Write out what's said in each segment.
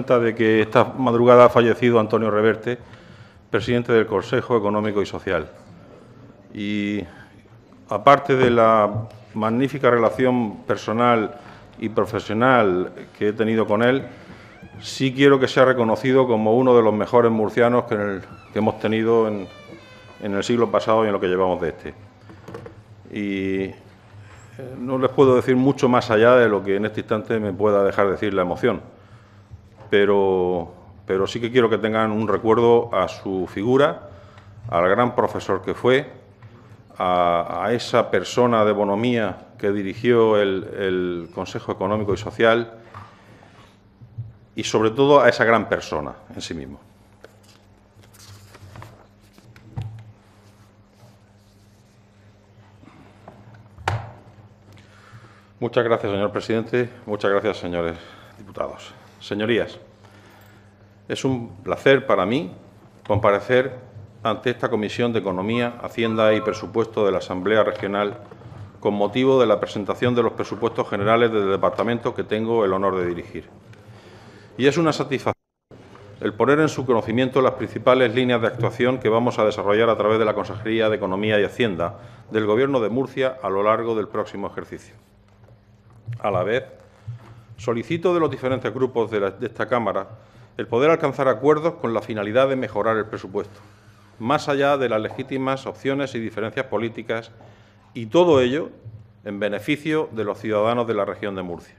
De que esta madrugada ha fallecido Antonio Reverte, presidente del Consejo Económico y Social. Y aparte de la magnífica relación personal y profesional que he tenido con él, sí quiero que sea reconocido como uno de los mejores murcianos que hemos tenido en el siglo pasado y en lo que llevamos de este. Y no les puedo decir mucho más allá de lo que en este instante me pueda dejar decir la emoción. Pero sí que quiero que tengan un recuerdo a su figura, al gran profesor que fue, a esa persona de bonomía que dirigió el Consejo Económico y Social y, sobre todo, a esa gran persona en sí mismo. Muchas gracias, señor presidente. Muchas gracias, señores diputados. Señorías, es un placer para mí comparecer ante esta Comisión de Economía, Hacienda y Presupuesto de la Asamblea Regional con motivo de la presentación de los presupuestos generales del departamento que tengo el honor de dirigir. Y es una satisfacción el poner en su conocimiento las principales líneas de actuación que vamos a desarrollar a través de la Consejería de Economía y Hacienda del Gobierno de Murcia a lo largo del próximo ejercicio. A la vez, solicito de los diferentes grupos de esta Cámara el poder alcanzar acuerdos con la finalidad de mejorar el presupuesto, más allá de las legítimas opciones y diferencias políticas, y todo ello en beneficio de los ciudadanos de la región de Murcia.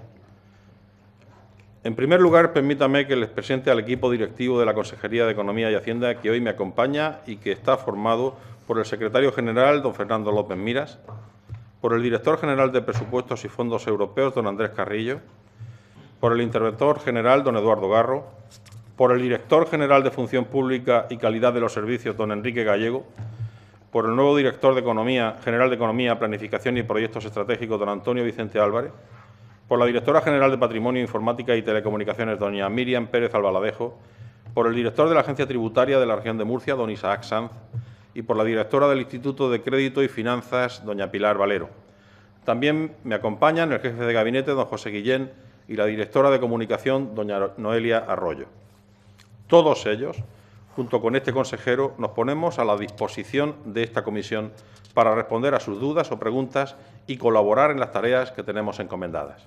En primer lugar, permítame que les presente al equipo directivo de la Consejería de Economía y Hacienda que hoy me acompaña y que está formado por el secretario general, don Fernando López Miras, por el director general de Presupuestos y Fondos Europeos, don Andrés Carrillo, por el interventor general, don Eduardo Garro, por el director general de Función Pública y Calidad de los Servicios, don Enrique Gallego, por el nuevo director general de Economía, Planificación y Proyectos Estratégicos, don Antonio Vicente Álvarez, por la directora general de Patrimonio, Informática y Telecomunicaciones, doña Miriam Pérez Albaladejo, por el director de la Agencia Tributaria de la Región de Murcia, don Isaac Sanz, y por la directora del Instituto de Crédito y Finanzas, doña Pilar Valero. También me acompañan el jefe de gabinete, don José Guillén, y la directora de Comunicación, doña Noelia Arroyo. Todos ellos, junto con este consejero, nos ponemos a la disposición de esta comisión para responder a sus dudas o preguntas y colaborar en las tareas que tenemos encomendadas.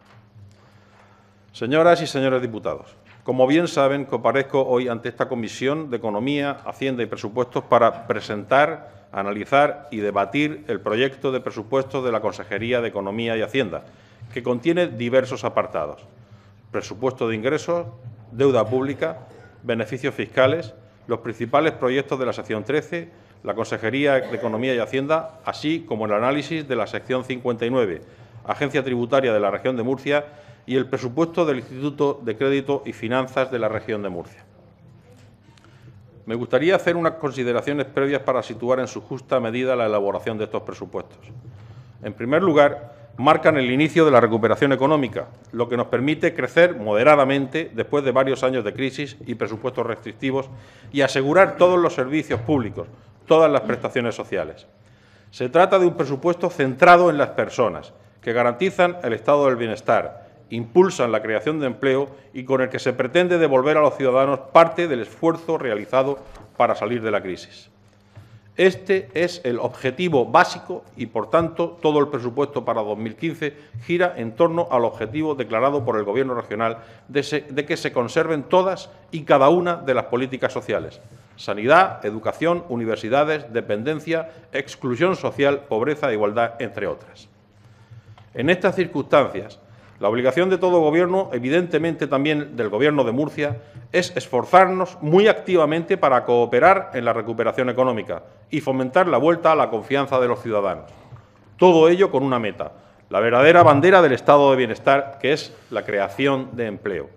Señoras y señores diputados, como bien saben, comparezco hoy ante esta Comisión de Economía, Hacienda y Presupuestos para presentar, analizar y debatir el proyecto de presupuestos de la Consejería de Economía y Hacienda, que contiene diversos apartados: presupuesto de ingresos, deuda pública, beneficios fiscales, los principales proyectos de la sección 13, la Consejería de Economía y Hacienda, así como el análisis de la sección 59, Agencia Tributaria de la Región de Murcia, y el presupuesto del Instituto de Crédito y Finanzas de la Región de Murcia. Me gustaría hacer unas consideraciones previas para situar en su justa medida la elaboración de estos presupuestos. En primer lugar, marcan el inicio de la recuperación económica, lo que nos permite crecer moderadamente después de varios años de crisis y presupuestos restrictivos y asegurar todos los servicios públicos, todas las prestaciones sociales. Se trata de un presupuesto centrado en las personas, que garantizan el estado del bienestar, impulsan la creación de empleo y con el que se pretende devolver a los ciudadanos parte del esfuerzo realizado para salir de la crisis. Este es el objetivo básico y, por tanto, todo el presupuesto para 2015 gira en torno al objetivo declarado por el Gobierno regional de que se conserven todas y cada una de las políticas sociales: sanidad, educación, universidades, dependencia, exclusión social, pobreza e igualdad, entre otras. En estas circunstancias, la obligación de todo Gobierno, evidentemente también del Gobierno de Murcia, es esforzarnos muy activamente para cooperar en la recuperación económica y fomentar la vuelta a la confianza de los ciudadanos. Todo ello con una meta: la verdadera bandera del estado de bienestar, que es la creación de empleo.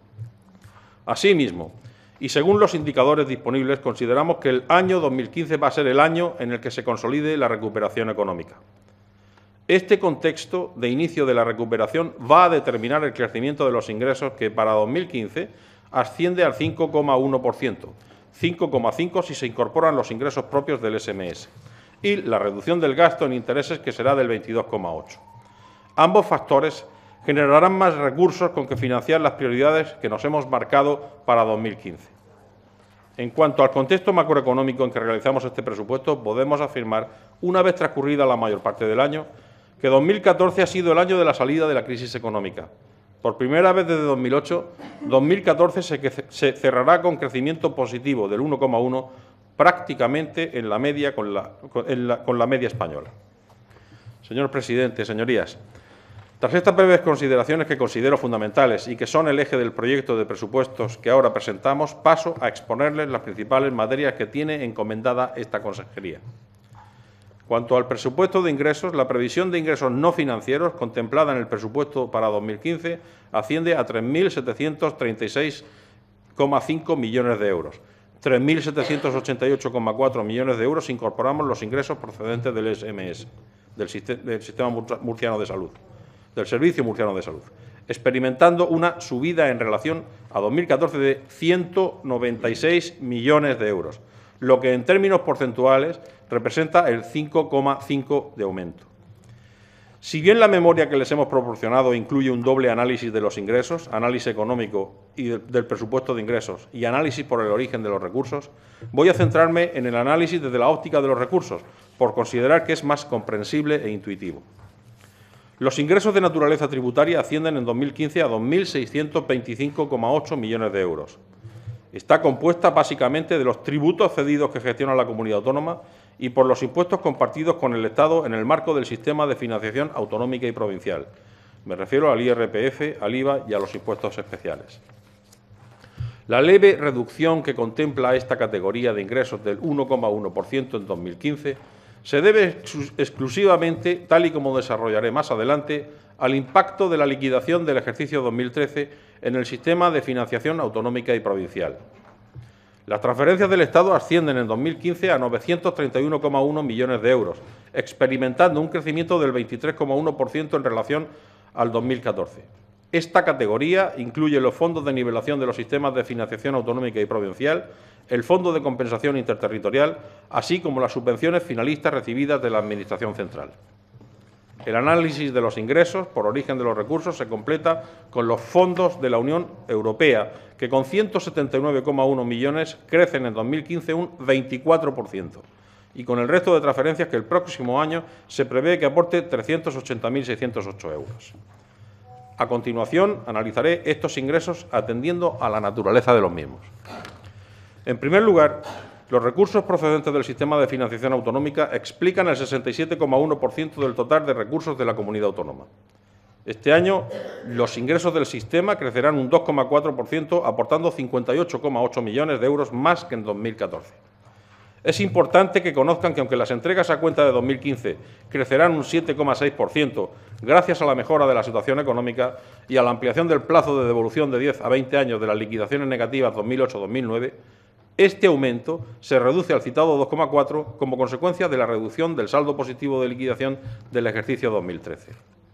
Asimismo, y según los indicadores disponibles, consideramos que el año 2015 va a ser el año en el que se consolide la recuperación económica. Este contexto de inicio de la recuperación va a determinar el crecimiento de los ingresos, que para 2015 asciende al 5,1%, 5,5% si se incorporan los ingresos propios del SMS, y la reducción del gasto en intereses, que será del 22,8%. Ambos factores generarán más recursos con que financiar las prioridades que nos hemos marcado para 2015. En cuanto al contexto macroeconómico en que realizamos este presupuesto, podemos afirmar, una vez transcurrida la mayor parte del año, que 2014 ha sido el año de la salida de la crisis económica. Por primera vez desde 2008, 2014 se cerrará con crecimiento positivo del 1,1, prácticamente en la media con la media española. Señor presidente, señorías, tras estas breves consideraciones que considero fundamentales y que son el eje del proyecto de presupuestos que ahora presentamos, paso a exponerles las principales materias que tiene encomendada esta consejería. Cuanto al presupuesto de ingresos, la previsión de ingresos no financieros contemplada en el presupuesto para 2015 asciende a 3.736,5 millones de euros. 3.788,4 millones de euros si incorporamos los ingresos procedentes del SMS, del Sistema Murciano de Salud, del Servicio Murciano de Salud, experimentando una subida en relación a 2014 de 196 millones de euros, lo que en términos porcentuales representa el 5,5% de aumento. Si bien la memoria que les hemos proporcionado incluye un doble análisis de los ingresos, análisis económico y del presupuesto de ingresos y análisis por el origen de los recursos, voy a centrarme en el análisis desde la óptica de los recursos, por considerar que es más comprensible e intuitivo. Los ingresos de naturaleza tributaria ascienden en 2015 a 2.625,8 millones de euros. Está compuesta básicamente de los tributos cedidos que gestiona la comunidad autónoma y por los impuestos compartidos con el Estado en el marco del sistema de financiación autonómica y provincial. Me refiero al IRPF, al IVA y a los impuestos especiales. La leve reducción que contempla esta categoría de ingresos del 1,1% en 2015 se debe exclusivamente, tal y como desarrollaré más adelante, al impacto de la liquidación del ejercicio 2013 en el sistema de financiación autonómica y provincial. Las transferencias del Estado ascienden en 2015 a 931,1 millones de euros, experimentando un crecimiento del 23,1% en relación al 2014. Esta categoría incluye los fondos de nivelación de los sistemas de financiación autonómica y provincial, el Fondo de Compensación Interterritorial, así como las subvenciones finalistas recibidas de la Administración central. El análisis de los ingresos por origen de los recursos se completa con los fondos de la Unión Europea, que con 179,1 millones crecen en 2015 un 24%, y con el resto de transferencias que el próximo año se prevé que aporte 380.608 euros. A continuación, analizaré estos ingresos atendiendo a la naturaleza de los mismos. En primer lugar, los recursos procedentes del sistema de financiación autonómica explican el 67,1% del total de recursos de la comunidad autónoma. Este año, los ingresos del sistema crecerán un 2,4%, aportando 58,8 millones de euros más que en 2014. Es importante que conozcan que, aunque las entregas a cuenta de 2015 crecerán un 7,6%, gracias a la mejora de la situación económica y a la ampliación del plazo de devolución de 10 a 20 años de las liquidaciones negativas 2008-2009, este aumento se reduce al citado 2,4 como consecuencia de la reducción del saldo positivo de liquidación del ejercicio 2013.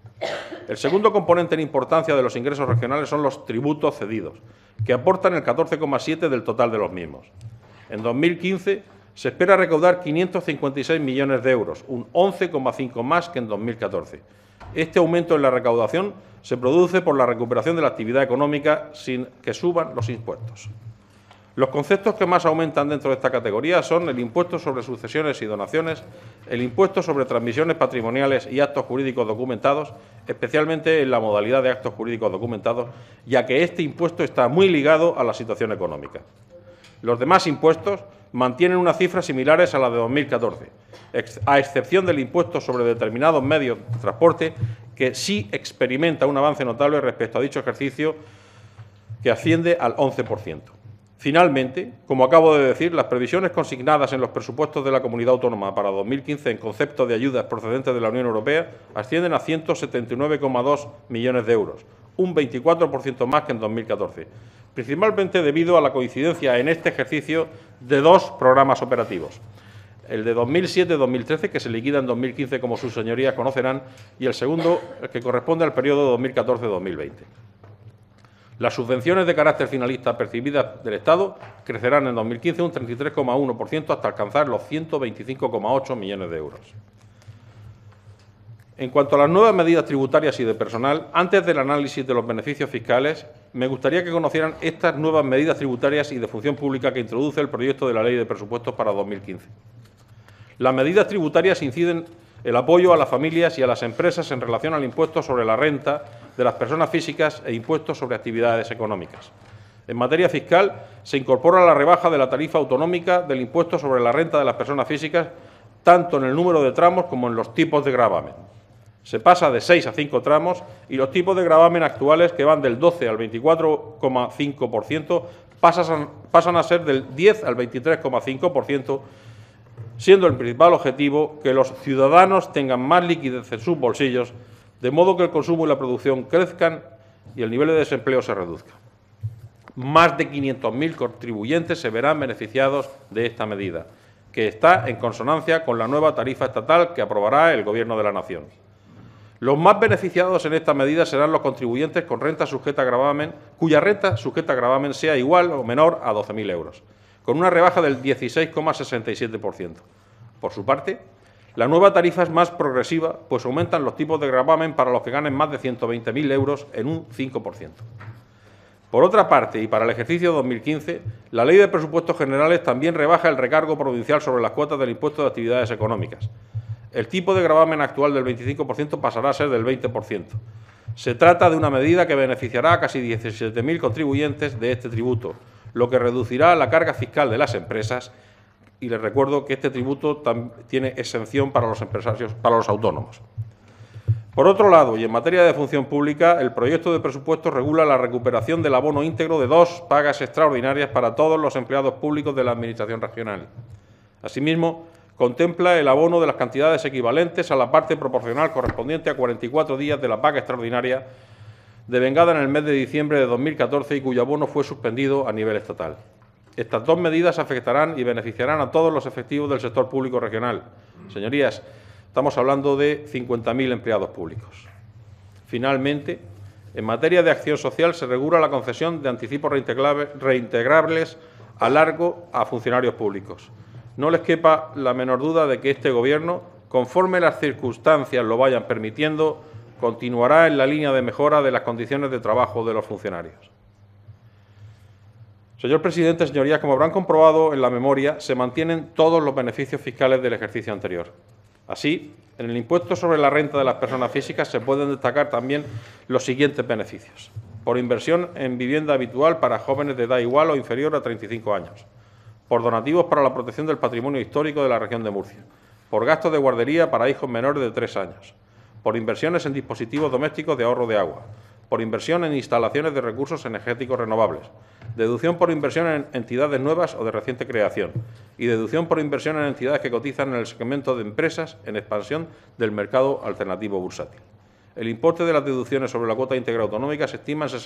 El segundo componente en importancia de los ingresos regionales son los tributos cedidos, que aportan el 14,7% del total de los mismos. En 2015 se espera recaudar 556 millones de euros, un 11,5% más que en 2014. Este aumento en la recaudación se produce por la recuperación de la actividad económica sin que suban los impuestos. Los conceptos que más aumentan dentro de esta categoría son el impuesto sobre sucesiones y donaciones, el impuesto sobre transmisiones patrimoniales y actos jurídicos documentados, especialmente en la modalidad de actos jurídicos documentados, ya que este impuesto está muy ligado a la situación económica. Los demás impuestos mantienen unas cifras similares a las de 2014, a excepción del impuesto sobre determinados medios de transporte, que sí experimenta un avance notable respecto a dicho ejercicio, que asciende al 11%. Finalmente, como acabo de decir, las previsiones consignadas en los presupuestos de la Comunidad Autónoma para 2015 en concepto de ayudas procedentes de la Unión Europea ascienden a 179,2 millones de euros, un 24% más que en 2014, principalmente debido a la coincidencia en este ejercicio de dos programas operativos. El de 2007-2013, que se liquida en 2015, como sus señorías conocerán, y el segundo, el que corresponde al periodo 2014-2020. Las subvenciones de carácter finalista percibidas del Estado crecerán en 2015 un 33,1% hasta alcanzar los 125,8 millones de euros. En cuanto a las nuevas medidas tributarias y de personal, antes del análisis de los beneficios fiscales, me gustaría que conocieran estas nuevas medidas tributarias y de función pública que introduce el proyecto de la Ley de Presupuestos para 2015. Las medidas tributarias inciden el apoyo a las familias y a las empresas en relación al impuesto sobre la renta de las personas físicas e impuestos sobre actividades económicas. En materia fiscal, se incorpora la rebaja de la tarifa autonómica del impuesto sobre la renta de las personas físicas, tanto en el número de tramos como en los tipos de gravamen. Se pasa de 6 a 5 tramos y los tipos de gravamen actuales, que van del 12 al 24,5%, pasan a ser del 10 al 23,5%, siendo el principal objetivo que los ciudadanos tengan más liquidez en sus bolsillos, de modo que el consumo y la producción crezcan y el nivel de desempleo se reduzca. Más de 500.000 contribuyentes se verán beneficiados de esta medida, que está en consonancia con la nueva tarifa estatal que aprobará el Gobierno de la Nación. Los más beneficiados en esta medida serán los contribuyentes con renta sujeta a gravamen, cuya renta sujeta a gravamen sea igual o menor a 12.000 euros, con una rebaja del 16,67%. Por su parte, la nueva tarifa es más progresiva, pues aumentan los tipos de gravamen para los que ganen más de 120.000 euros en un 5%. Por otra parte, y para el ejercicio 2015, la Ley de Presupuestos Generales también rebaja el recargo provincial sobre las cuotas del impuesto de actividades económicas. El tipo de gravamen actual del 25% pasará a ser del 20%. Se trata de una medida que beneficiará a casi 17.000 contribuyentes de este tributo, lo que reducirá la carga fiscal de las empresas, y les recuerdo que este tributo tiene exención para los empresarios, para los autónomos. Por otro lado, y en materia de función pública, el proyecto de presupuestos regula la recuperación del abono íntegro de 2 pagas extraordinarias para todos los empleados públicos de la Administración regional. Asimismo, contempla el abono de las cantidades equivalentes a la parte proporcional correspondiente a 44 días de la paga extraordinaria devengada en el mes de diciembre de 2014 y cuyo abono fue suspendido a nivel estatal. Estas dos medidas afectarán y beneficiarán a todos los efectivos del sector público regional. Señorías, estamos hablando de 50.000 empleados públicos. Finalmente, en materia de acción social se regula la concesión de anticipos reintegrables a largo a funcionarios públicos. No les quepa la menor duda de que este Gobierno, conforme las circunstancias lo vayan permitiendo, continuará en la línea de mejora de las condiciones de trabajo de los funcionarios. Señor presidente, señorías, como habrán comprobado en la memoria, se mantienen todos los beneficios fiscales del ejercicio anterior. Así, en el impuesto sobre la renta de las personas físicas se pueden destacar también los siguientes beneficios. Por inversión en vivienda habitual para jóvenes de edad igual o inferior a 35 años. Por donativos para la protección del patrimonio histórico de la región de Murcia, por gastos de guardería para hijos menores de 3 años, por inversiones en dispositivos domésticos de ahorro de agua, por inversión en instalaciones de recursos energéticos renovables, deducción por inversión en entidades nuevas o de reciente creación y deducción por inversión en entidades que cotizan en el segmento de empresas en expansión del mercado alternativo bursátil. El importe de las deducciones sobre la cuota íntegra autonómica se estima en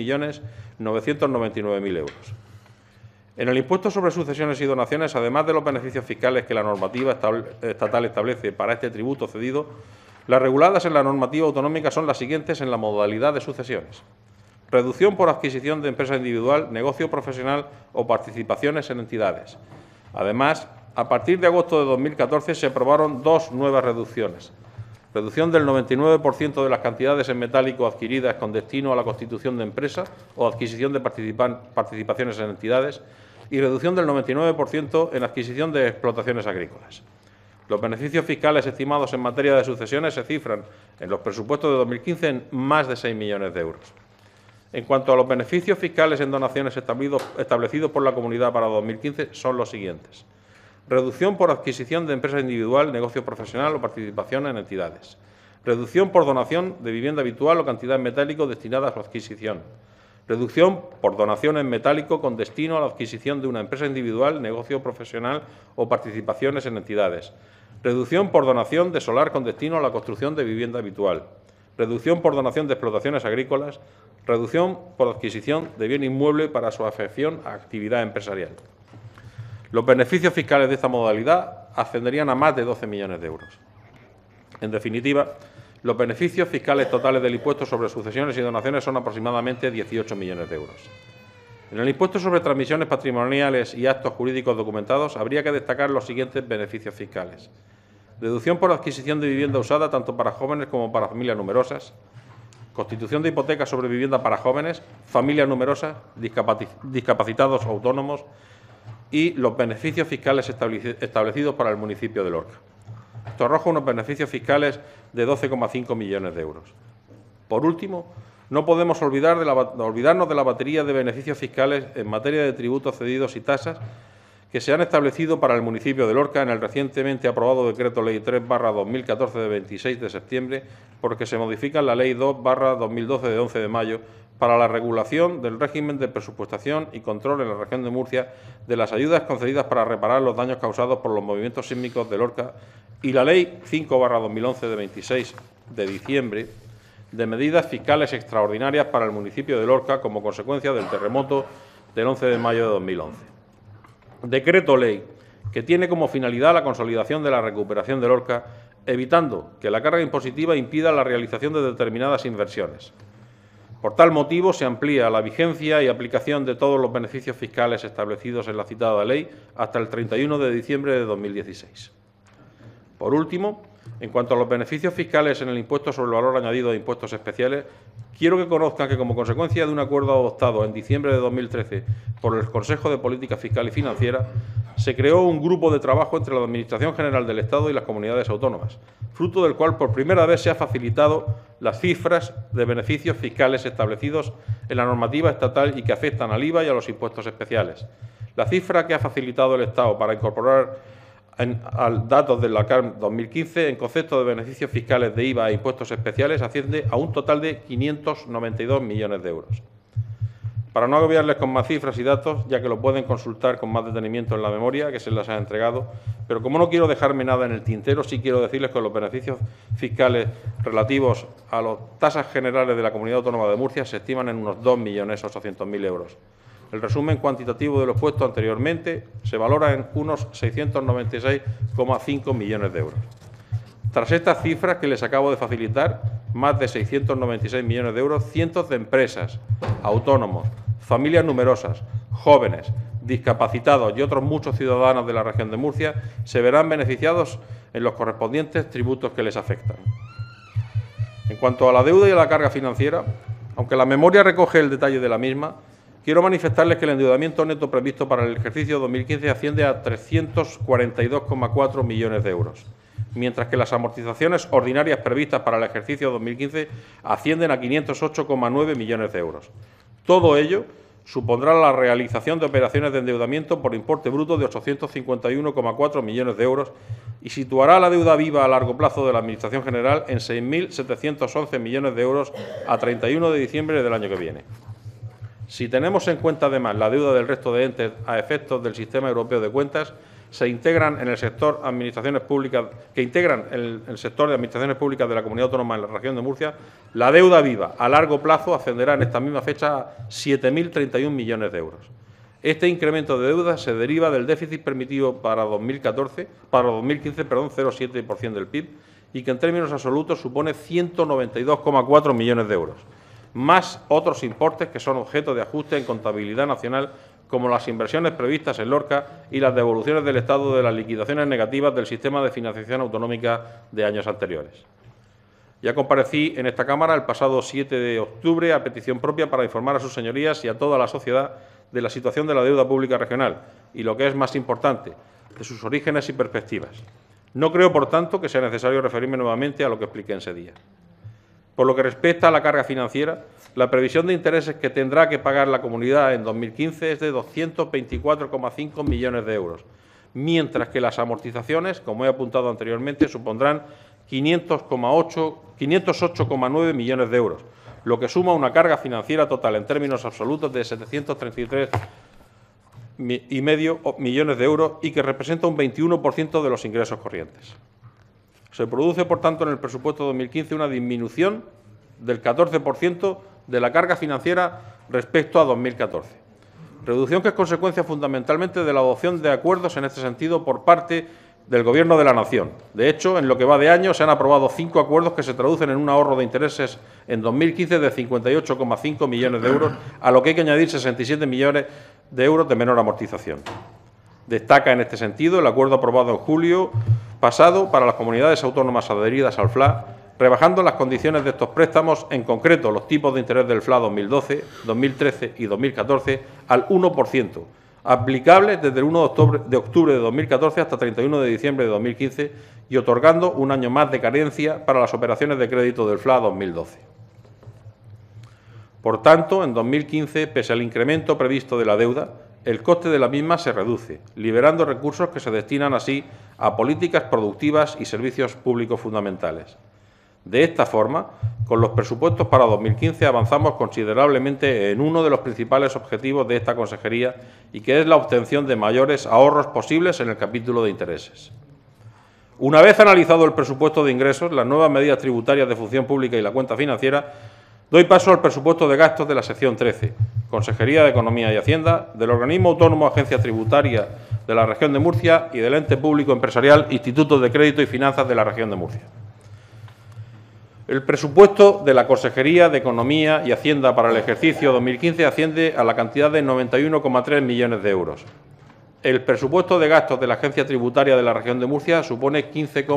61.999.000 euros. En el impuesto sobre sucesiones y donaciones, además de los beneficios fiscales que la normativa estatal establece para este tributo cedido, las reguladas en la normativa autonómica son las siguientes en la modalidad de sucesiones. Reducción por adquisición de empresa individual, negocio profesional o participaciones en entidades. Además, a partir de agosto de 2014 se aprobaron 2 nuevas reducciones. Reducción del 99% de las cantidades en metálico adquiridas con destino a la constitución de empresa o adquisición de participaciones en entidades y reducción del 99% en adquisición de explotaciones agrícolas. Los beneficios fiscales estimados en materia de sucesiones se cifran en los presupuestos de 2015 en más de 6 millones de euros. En cuanto a los beneficios fiscales en donaciones establecidos por la Comunidad para 2015 son los siguientes. Reducción por adquisición de empresa individual, negocio profesional o participación en entidades. Reducción por donación de vivienda habitual o cantidad en metálico destinada a su adquisición. Reducción por donación en metálico con destino a la adquisición de una empresa individual, negocio profesional o participaciones en entidades. Reducción por donación de solar con destino a la construcción de vivienda habitual. Reducción por donación de explotaciones agrícolas. Reducción por adquisición de bien inmueble para su afección a actividad empresarial. Los beneficios fiscales de esta modalidad ascenderían a más de 12 millones de euros. En definitiva, los beneficios fiscales totales del impuesto sobre sucesiones y donaciones son aproximadamente 18 millones de euros. En el impuesto sobre transmisiones patrimoniales y actos jurídicos documentados habría que destacar los siguientes beneficios fiscales. deducción por adquisición de vivienda usada tanto para jóvenes como para familias numerosas, constitución de hipotecas sobre vivienda para jóvenes, familias numerosas, discapacitados o autónomos y los beneficios fiscales establecidos para el municipio de Lorca. Esto arroja unos beneficios fiscales de 12,5 millones de euros. Por último, no podemos olvidarnos de la batería de beneficios fiscales en materia de tributos cedidos y tasas que se han establecido para el municipio de Lorca en el recientemente aprobado Decreto Ley 3/2014 de 26 de septiembre, porque se modifica la Ley 2/2012 de 11 de mayo para la regulación del régimen de presupuestación y control en la región de Murcia de las ayudas concedidas para reparar los daños causados por los movimientos sísmicos de Lorca y la Ley 5/2011 de 26 de diciembre de medidas fiscales extraordinarias para el municipio de Lorca como consecuencia del terremoto del 11 de mayo de 2011. Decreto Ley que tiene como finalidad la consolidación de la recuperación de Lorca, evitando que la carga impositiva impida la realización de determinadas inversiones. Por tal motivo, se amplía la vigencia y aplicación de todos los beneficios fiscales establecidos en la citada ley hasta el 31 de diciembre de 2016. Por último, en cuanto a los beneficios fiscales en el impuesto sobre el valor añadido de impuestos especiales, quiero que conozcan que, como consecuencia de un acuerdo adoptado en diciembre de 2013 por el Consejo de Política Fiscal y Financiera, se creó un grupo de trabajo entre la Administración General del Estado y las comunidades autónomas, fruto del cual por primera vez se ha facilitado las cifras de beneficios fiscales establecidos en la normativa estatal y que afectan al IVA y a los impuestos especiales. La cifra que ha facilitado el Estado para incorporar al datos de la CARM 2015 en concepto de beneficios fiscales de IVA e impuestos especiales asciende a un total de 592 millones de euros. Para no agobiarles con más cifras y datos, ya que lo pueden consultar con más detenimiento en la memoria que se les ha entregado, pero como no quiero dejarme nada en el tintero, sí quiero decirles que los beneficios fiscales relativos a las tasas generales de la Comunidad Autónoma de Murcia se estiman en unos 2.800.000 euros. El resumen cuantitativo de lo expuesto anteriormente se valora en unos 696,5 millones de euros. Tras estas cifras que les acabo de facilitar, más de 696 millones de euros, cientos de empresas, autónomos, familias numerosas, jóvenes, discapacitados y otros muchos ciudadanos de la región de Murcia se verán beneficiados en los correspondientes tributos que les afectan. En cuanto a la deuda y a la carga financiera, aunque la memoria recoge el detalle de la misma, quiero manifestarles que el endeudamiento neto previsto para el ejercicio 2015 asciende a 342,4 millones de euros, mientras que las amortizaciones ordinarias previstas para el ejercicio 2015 ascienden a 508,9 millones de euros. Todo ello supondrá la realización de operaciones de endeudamiento por importe bruto de 851,4 millones de euros y situará la deuda viva a largo plazo de la Administración General en 6.711 millones de euros a 31 de diciembre del año que viene. Si tenemos en cuenta, además, la deuda del resto de entes a efectos del Sistema Europeo de Cuentas, que integran el sector de administraciones públicas de la Comunidad Autónoma en la región de Murcia, la deuda viva a largo plazo ascenderá en esta misma fecha a 7.031 millones de euros. Este incremento de deuda se deriva del déficit permitido para 2015, 0,7% del PIB, y que en términos absolutos supone 192,4 millones de euros, más otros importes que son objeto de ajuste en contabilidad nacional, como las inversiones previstas en Lorca y las devoluciones del Estado de las liquidaciones negativas del sistema de financiación autonómica de años anteriores. Ya comparecí en esta Cámara el pasado 7 de octubre a petición propia para informar a sus señorías y a toda la sociedad de la situación de la deuda pública regional y, lo que es más importante, de sus orígenes y perspectivas. No creo, por tanto, que sea necesario referirme nuevamente a lo que expliqué en ese día. Por lo que respecta a la carga financiera, la previsión de intereses que tendrá que pagar la comunidad en 2015 es de 224,5 millones de euros, mientras que las amortizaciones, como he apuntado anteriormente, supondrán 508,9 millones de euros, lo que suma una carga financiera total en términos absolutos de 733,5 millones de euros y que representa un 21% de los ingresos corrientes. Se produce, por tanto, en el presupuesto 2015 una disminución del 14% de la carga financiera respecto a 2014. Reducción que es consecuencia fundamentalmente de la adopción de acuerdos en este sentido por parte del Gobierno de la Nación. De hecho, en lo que va de año se han aprobado 5 acuerdos que se traducen en un ahorro de intereses en 2015 de 58,5 millones de euros, a lo que hay que añadir 67 millones de euros de menor amortización. Destaca en este sentido el acuerdo aprobado en julio pasado para las comunidades autónomas adheridas al FLA, rebajando las condiciones de estos préstamos, en concreto los tipos de interés del FLA 2012, 2013 y 2014, al 1%, aplicables desde el 1 de octubre de 2014 hasta 31 de diciembre de 2015 y otorgando un año más de carencia para las operaciones de crédito del FLA 2012. Por tanto, en 2015, pese al incremento previsto de la deuda, el coste de la misma se reduce, liberando recursos que se destinan así a políticas productivas y servicios públicos fundamentales. De esta forma, con los presupuestos para 2015 avanzamos considerablemente en uno de los principales objetivos de esta consejería y que es la obtención de mayores ahorros posibles en el capítulo de intereses. Una vez analizado el presupuesto de ingresos, las nuevas medidas tributarias de función pública y la cuenta financiera, doy paso al presupuesto de gastos de la sección 13, Consejería de Economía y Hacienda, del Organismo Autónomo Agencia Tributaria de la Región de Murcia y del Ente Público Empresarial Instituto de Crédito y Finanzas de la Región de Murcia. El presupuesto de la Consejería de Economía y Hacienda para el ejercicio 2015 asciende a la cantidad de 91,3 millones de euros. El presupuesto de gastos de la Agencia Tributaria de la Región de Murcia supone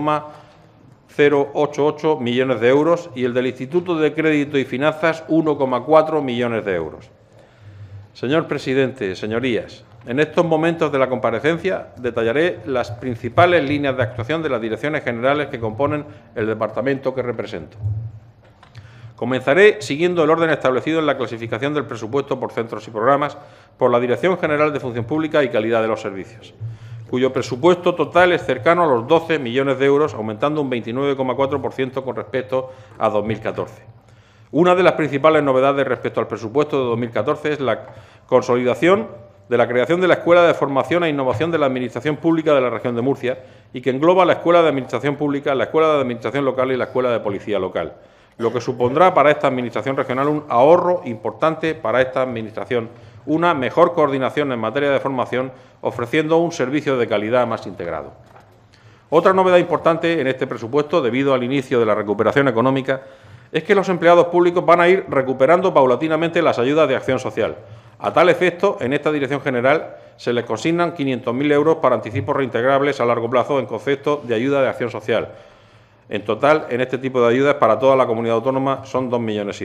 15,088 millones de euros y el del Instituto de Crédito y Finanzas 1,4 millones de euros. Señor presidente, señorías, en estos momentos de la comparecencia detallaré las principales líneas de actuación de las direcciones generales que componen el departamento que represento. Comenzaré siguiendo el orden establecido en la clasificación del presupuesto por centros y programas por la Dirección General de Función Pública y Calidad de los Servicios, cuyo presupuesto total es cercano a los 12 millones de euros, aumentando un 29,4% con respecto a 2014. Una de las principales novedades respecto al presupuesto de 2014 es la consolidación de la creación de la Escuela de Formación e Innovación de la Administración Pública de la Región de Murcia y que engloba la Escuela de Administración Pública, la Escuela de Administración Local y la Escuela de Policía Local, lo que supondrá para esta Administración regional un ahorro importante para esta Administración, una mejor coordinación en materia de formación, ofreciendo un servicio de calidad más integrado. Otra novedad importante en este presupuesto, debido al inicio de la recuperación económica, es que los empleados públicos van a ir recuperando paulatinamente las ayudas de acción social. A tal efecto, en esta Dirección General se les consignan 500.000 euros para anticipos reintegrables a largo plazo en concepto de ayuda de acción social. En total, en este tipo de ayudas para toda la comunidad autónoma son 2,5 millones.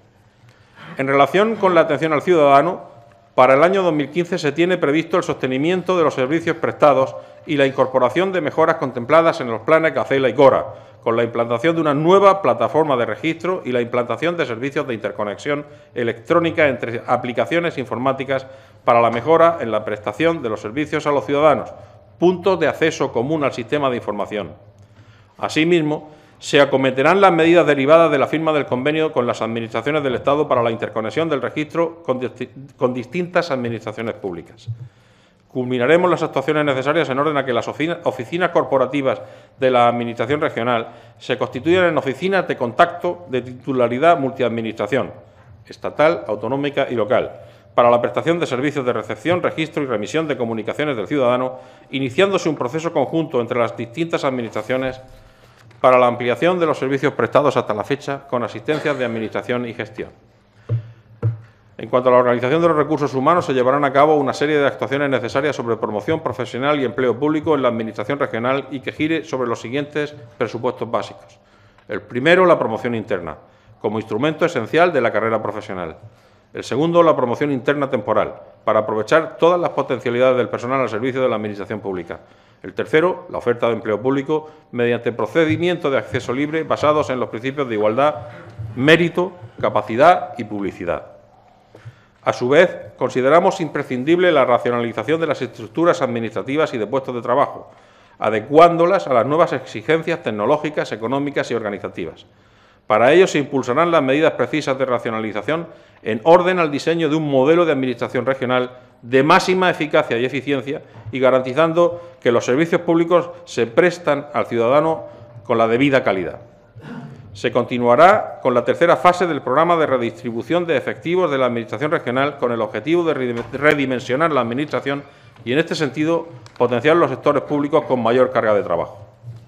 En relación con la atención al ciudadano, para el año 2015 se tiene previsto el sostenimiento de los servicios prestados y la incorporación de mejoras contempladas en los planes Gacela y Cora, con la implantación de una nueva plataforma de registro y la implantación de servicios de interconexión electrónica entre aplicaciones informáticas para la mejora en la prestación de los servicios a los ciudadanos, puntos de acceso común al sistema de información. Asimismo, se acometerán las medidas derivadas de la firma del convenio con las administraciones del Estado para la interconexión del registro con distintas administraciones públicas. Culminaremos las actuaciones necesarias en orden a que las oficinas corporativas de la Administración regional se constituyan en oficinas de contacto de titularidad multiadministración, estatal, autonómica y local, para la prestación de servicios de recepción, registro y remisión de comunicaciones del ciudadano, iniciándose un proceso conjunto entre las distintas administraciones para la ampliación de los servicios prestados hasta la fecha con asistencias de administración y gestión. En cuanto a la organización de los recursos humanos, se llevarán a cabo una serie de actuaciones necesarias sobre promoción profesional y empleo público en la Administración regional y que gire sobre los siguientes presupuestos básicos. El primero, la promoción interna, como instrumento esencial de la carrera profesional. El segundo, la promoción interna temporal, para aprovechar todas las potencialidades del personal al servicio de la Administración pública. El tercero, la oferta de empleo público, mediante procedimientos de acceso libre basados en los principios de igualdad, mérito, capacidad y publicidad. A su vez, consideramos imprescindible la racionalización de las estructuras administrativas y de puestos de trabajo, adecuándolas a las nuevas exigencias tecnológicas, económicas y organizativas. Para ello se impulsarán las medidas precisas de racionalización en orden al diseño de un modelo de administración regional de máxima eficacia y eficiencia y garantizando que los servicios públicos se prestan al ciudadano con la debida calidad. Se continuará con la tercera fase del programa de redistribución de efectivos de la Administración regional con el objetivo de redimensionar la Administración y, en este sentido, potenciar los sectores públicos con mayor carga de trabajo.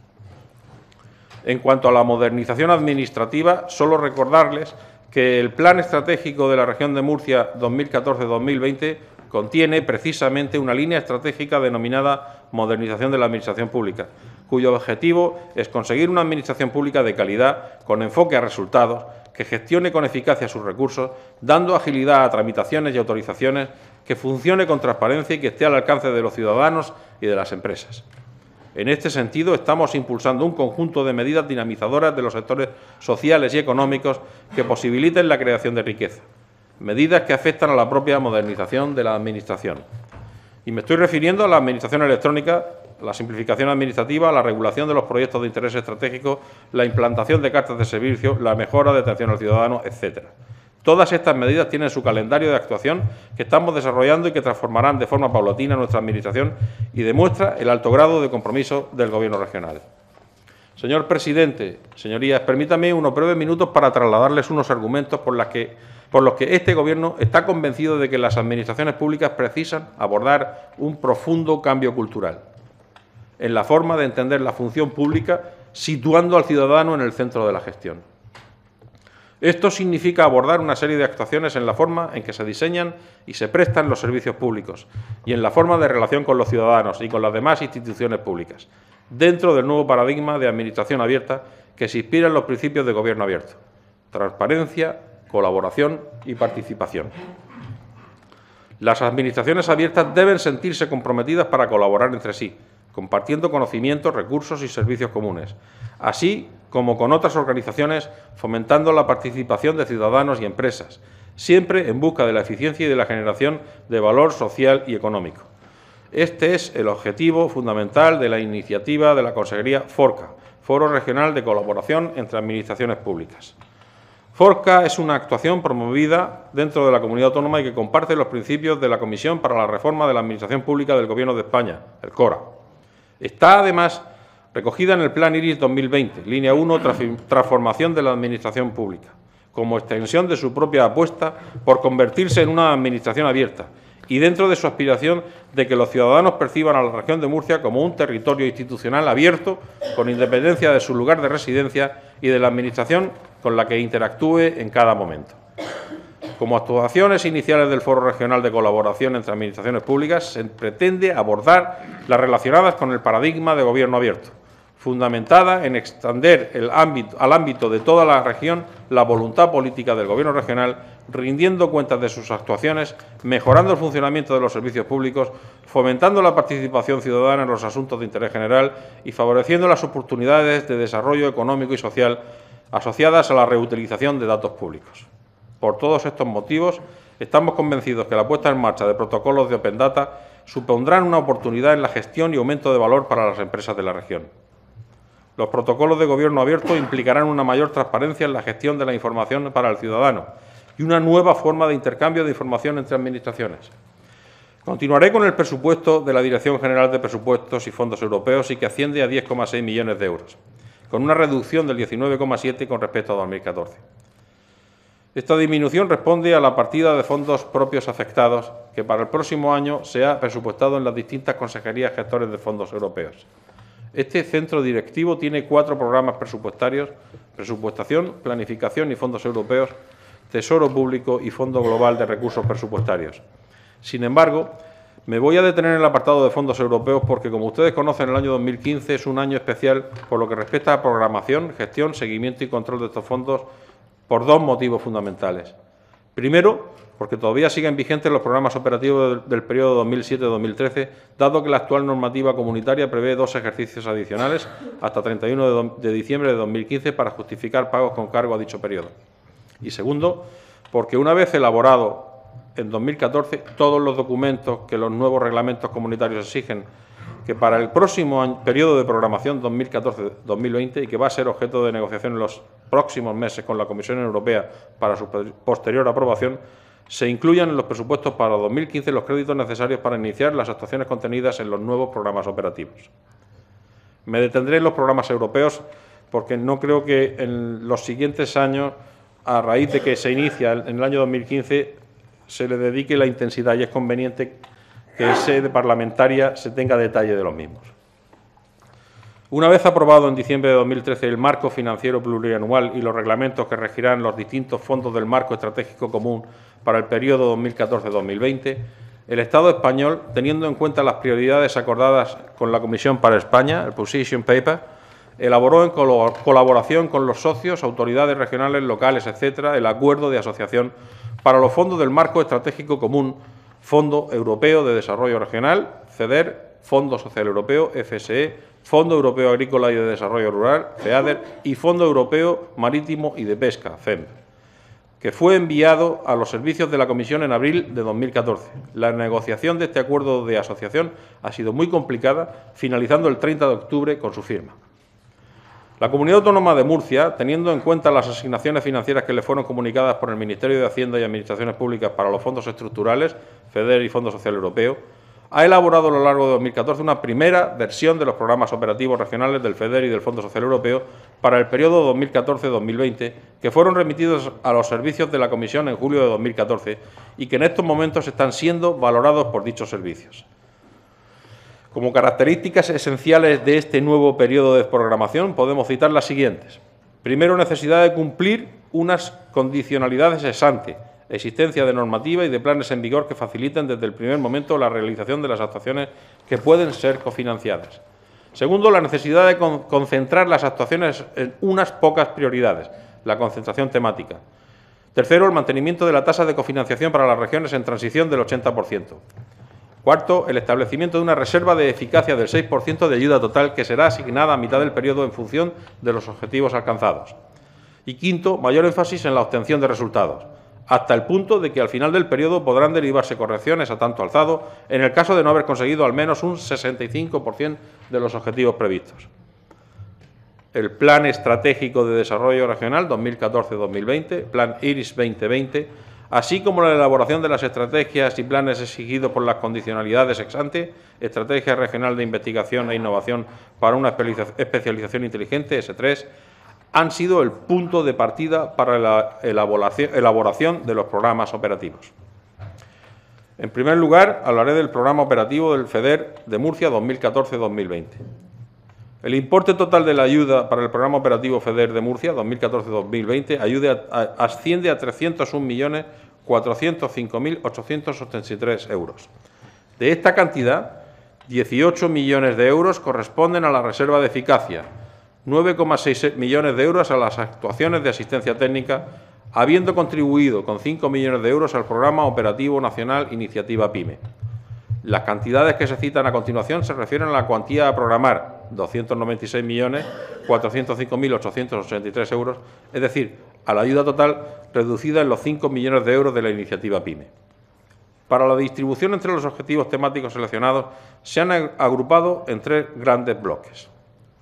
En cuanto a la modernización administrativa, solo recordarles que el Plan Estratégico de la Región de Murcia 2014-2020 contiene precisamente una línea estratégica denominada Modernización de la Administración Pública, cuyo objetivo es conseguir una administración pública de calidad, con enfoque a resultados, que gestione con eficacia sus recursos, dando agilidad a tramitaciones y autorizaciones, que funcione con transparencia y que esté al alcance de los ciudadanos y de las empresas. En este sentido, estamos impulsando un conjunto de medidas dinamizadoras de los sectores sociales y económicos que posibiliten la creación de riqueza, medidas que afectan a la propia modernización de la Administración. Y me estoy refiriendo a la Administración electrónica, la simplificación administrativa, la regulación de los proyectos de interés estratégico, la implantación de cartas de servicio, la mejora de atención al ciudadano, etcétera. Todas estas medidas tienen su calendario de actuación que estamos desarrollando y que transformarán de forma paulatina nuestra Administración y demuestra el alto grado de compromiso del Gobierno regional. Señor presidente, señorías, permítanme unos breves minutos para trasladarles unos argumentos por los que este Gobierno está convencido de que las administraciones públicas precisan abordar un profundo cambio cultural en la forma de entender la función pública, situando al ciudadano en el centro de la gestión. Esto significa abordar una serie de actuaciones en la forma en que se diseñan y se prestan los servicios públicos y en la forma de relación con los ciudadanos y con las demás instituciones públicas, dentro del nuevo paradigma de administración abierta que se inspira en los principios de gobierno abierto: transparencia, colaboración y participación. Las administraciones abiertas deben sentirse comprometidas para colaborar entre sí, compartiendo conocimientos, recursos y servicios comunes, así como con otras organizaciones, fomentando la participación de ciudadanos y empresas, siempre en busca de la eficiencia y de la generación de valor social y económico. Este es el objetivo fundamental de la iniciativa de la Consejería FORCA, Foro Regional de Colaboración entre Administraciones Públicas. FORCA es una actuación promovida dentro de la Comunidad Autónoma y que comparte los principios de la Comisión para la Reforma de la Administración Pública del Gobierno de España, el CORA. Está, además, recogida en el Plan IRIS 2020, línea 1, transformación de la Administración Pública, como extensión de su propia apuesta por convertirse en una Administración abierta y dentro de su aspiración de que los ciudadanos perciban a la región de Murcia como un territorio institucional abierto, con independencia de su lugar de residencia y de la Administración con la que interactúe en cada momento. Como actuaciones iniciales del Foro Regional de Colaboración entre Administraciones Públicas, se pretende abordar las relacionadas con el paradigma de gobierno abierto, fundamentada en extender al ámbito de toda la región la voluntad política del Gobierno regional, rindiendo cuentas de sus actuaciones, mejorando el funcionamiento de los servicios públicos, fomentando la participación ciudadana en los asuntos de interés general y favoreciendo las oportunidades de desarrollo económico y social asociadas a la reutilización de datos públicos. Por todos estos motivos, estamos convencidos que la puesta en marcha de protocolos de Open Data supondrán una oportunidad en la gestión y aumento de valor para las empresas de la región. Los protocolos de gobierno abierto implicarán una mayor transparencia en la gestión de la información para el ciudadano y una nueva forma de intercambio de información entre administraciones. Continuaré con el presupuesto de la Dirección General de Presupuestos y Fondos Europeos y que asciende a 10,6 millones de euros, con una reducción del 19,7 con respecto a 2014. Esta disminución responde a la partida de fondos propios afectados que para el próximo año se ha presupuestado en las distintas consejerías gestores de fondos europeos. Este centro directivo tiene 4 programas presupuestarios: presupuestación, planificación y fondos europeos, Tesoro Público y Fondo Global de Recursos Presupuestarios. Sin embargo, me voy a detener en el apartado de fondos europeos porque, como ustedes conocen, el año 2015 es un año especial por lo que respecta a programación, gestión, seguimiento y control de estos fondos por 2 motivos fundamentales. Primero, porque todavía siguen vigentes los programas operativos del periodo 2007-2013, dado que la actual normativa comunitaria prevé 2 ejercicios adicionales hasta 31 de diciembre de 2015 para justificar pagos con cargo a dicho periodo. Y segundo, porque una vez elaborado en 2014 todos los documentos que los nuevos reglamentos comunitarios exigen, que para el próximo periodo de programación 2014-2020 y que va a ser objeto de negociación en los próximos meses con la Comisión Europea para su posterior aprobación, se incluyan en los presupuestos para 2015 los créditos necesarios para iniciar las actuaciones contenidas en los nuevos programas operativos. Me detendré en los programas europeos porque no creo que en los siguientes años, a raíz de que se inicia en el año 2015, se le dedique la intensidad y es conveniente que en sede parlamentaria se tenga detalle de los mismos. Una vez aprobado en diciembre de 2013 el marco financiero plurianual y los reglamentos que regirán los distintos fondos del marco estratégico común para el periodo 2014-2020, el Estado español, teniendo en cuenta las prioridades acordadas con la Comisión para España, el Position Paper, elaboró en colaboración con los socios, autoridades regionales, locales, etcétera, el acuerdo de asociación para los fondos del Marco Estratégico Común, Fondo Europeo de Desarrollo Regional, FEDER, Fondo Social Europeo, FSE, Fondo Europeo Agrícola y de Desarrollo Rural, FEADER, y Fondo Europeo Marítimo y de Pesca, FEMP, que fue enviado a los servicios de la Comisión en abril de 2014. La negociación de este acuerdo de asociación ha sido muy complicada, finalizando el 30 de octubre con su firma. La Comunidad Autónoma de Murcia, teniendo en cuenta las asignaciones financieras que le fueron comunicadas por el Ministerio de Hacienda y Administraciones Públicas para los fondos estructurales, FEDER y Fondo Social Europeo, ha elaborado a lo largo de 2014 una primera versión de los programas operativos regionales del FEDER y del Fondo Social Europeo para el periodo 2014-2020, que fueron remitidos a los servicios de la Comisión en julio de 2014 y que en estos momentos están siendo valorados por dichos servicios. Como características esenciales de este nuevo periodo de programación podemos citar las siguientes. Primero, necesidad de cumplir unas condicionalidades ex ante, existencia de normativa y de planes en vigor que faciliten desde el primer momento la realización de las actuaciones que pueden ser cofinanciadas. Segundo, la necesidad de concentrar las actuaciones en unas pocas prioridades, la concentración temática. Tercero, el mantenimiento de la tasa de cofinanciación para las regiones en transición del 80%. Cuarto, el establecimiento de una reserva de eficacia del 6% de ayuda total que será asignada a mitad del periodo en función de los objetivos alcanzados. Y quinto, mayor énfasis en la obtención de resultados, hasta el punto de que al final del periodo podrán derivarse correcciones a tanto alzado en el caso de no haber conseguido al menos un 65% de los objetivos previstos. El Plan Estratégico de Desarrollo Regional 2014-2020, Plan IRIS 2020, así como la elaboración de las estrategias y planes exigidos por las condicionalidades ex ante, Estrategia Regional de Investigación e Innovación para una Especialización Inteligente, S3, han sido el punto de partida para la elaboración de los programas operativos. En primer lugar, hablaré del programa operativo del FEDER de Murcia 2014-2020. El importe total de la ayuda para el programa operativo FEDER de Murcia 2014-2020 asciende a 301.405.883 euros. De esta cantidad, 18 millones de euros corresponden a la reserva de eficacia, 9,6 millones de euros a las actuaciones de asistencia técnica, habiendo contribuido con 5 millones de euros al Programa Operativo Nacional Iniciativa PYME. Las cantidades que se citan a continuación se refieren a la cuantía a programar, 296.405.883 euros, es decir, a la ayuda total reducida en los 5 millones de euros de la iniciativa PYME. Para la distribución entre los objetivos temáticos seleccionados se han agrupado en 3 grandes bloques.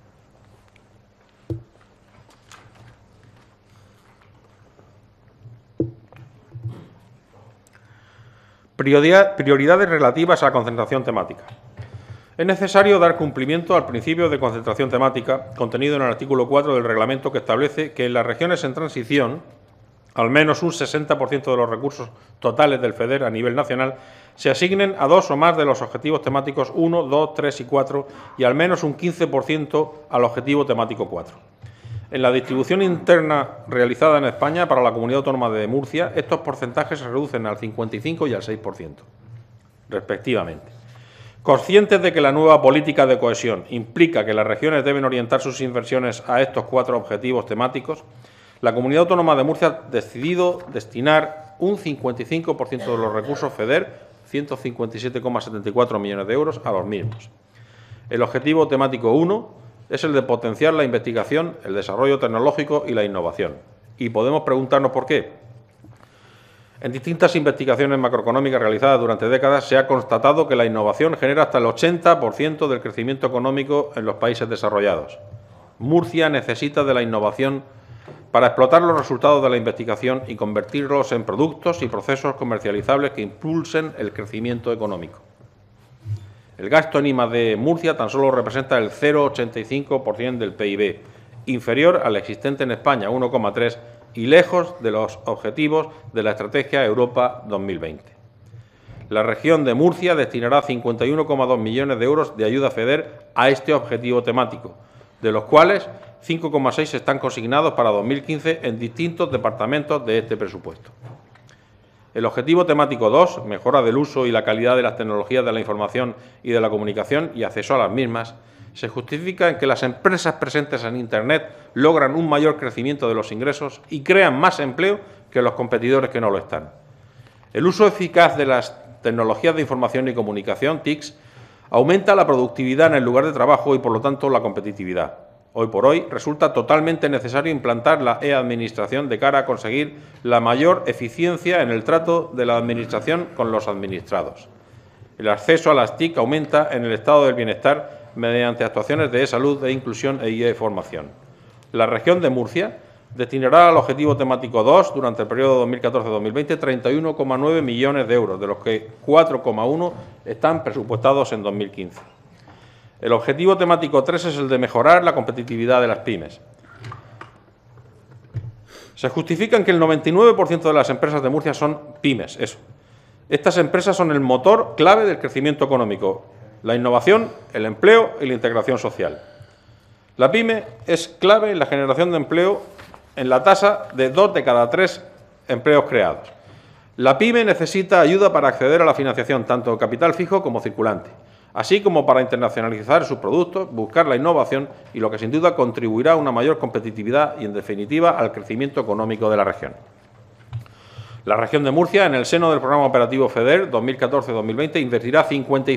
Prioridades relativas a la concentración temática. Es necesario dar cumplimiento al principio de concentración temática contenido en el artículo 4 del reglamento, que establece que en las regiones en transición al menos un 60% de los recursos totales del FEDER a nivel nacional se asignen a 2 o más de los objetivos temáticos 1, 2, 3 y 4 y al menos un 15% al objetivo temático 4. En la distribución interna realizada en España para la Comunidad Autónoma de Murcia, estos porcentajes se reducen al 55% y al 6%, respectivamente. Conscientes de que la nueva política de cohesión implica que las regiones deben orientar sus inversiones a estos 4 objetivos temáticos, la Comunidad Autónoma de Murcia ha decidido destinar un 55% de los recursos FEDER, 157,74 millones de euros, a los mismos. El objetivo temático 1 es el de potenciar la investigación, el desarrollo tecnológico y la innovación. Y podemos preguntarnos por qué. En distintas investigaciones macroeconómicas realizadas durante décadas se ha constatado que la innovación genera hasta el 80% del crecimiento económico en los países desarrollados. Murcia necesita de la innovación para explotar los resultados de la investigación y convertirlos en productos y procesos comercializables que impulsen el crecimiento económico. El gasto en I+D en Murcia tan solo representa el 0,85% del PIB, inferior al existente en España, 1,3%, y lejos de los objetivos de la Estrategia Europa 2020. La región de Murcia destinará 51,2 millones de euros de ayuda FEDER a este objetivo temático, de los cuales 5,6 están consignados para 2015 en distintos departamentos de este presupuesto. El objetivo temático 2, mejora del uso y la calidad de las tecnologías de la información y de la comunicación y acceso a las mismas, se justifica en que las empresas presentes en Internet logran un mayor crecimiento de los ingresos y crean más empleo que los competidores que no lo están. El uso eficaz de las tecnologías de información y comunicación, TICs, aumenta la productividad en el lugar de trabajo y, por lo tanto, la competitividad. Hoy por hoy resulta totalmente necesario implantar la e-administración de cara a conseguir la mayor eficiencia en el trato de la Administración con los administrados. El acceso a las TIC aumenta en el estado del bienestar mediante actuaciones de e-salud, de inclusión e e-formación. La región de Murcia destinará al objetivo temático 2 durante el periodo 2014-2020 31,9 millones de euros, de los que 4,1 están presupuestados en 2015. El objetivo temático 3 es el de mejorar la competitividad de las pymes. Se justifican que el 99% de las empresas de Murcia son pymes. Estas empresas son el motor clave del crecimiento económico, la innovación, el empleo y la integración social. La pyme es clave en la generación de empleo en la tasa de 2 de cada 3 empleos creados. La pyme necesita ayuda para acceder a la financiación, tanto de capital fijo como circulante, así como para internacionalizar sus productos, buscar la innovación y lo que sin duda contribuirá a una mayor competitividad y, en definitiva, al crecimiento económico de la región. La región de Murcia, en el seno del programa operativo FEDER 2014-2020, invertirá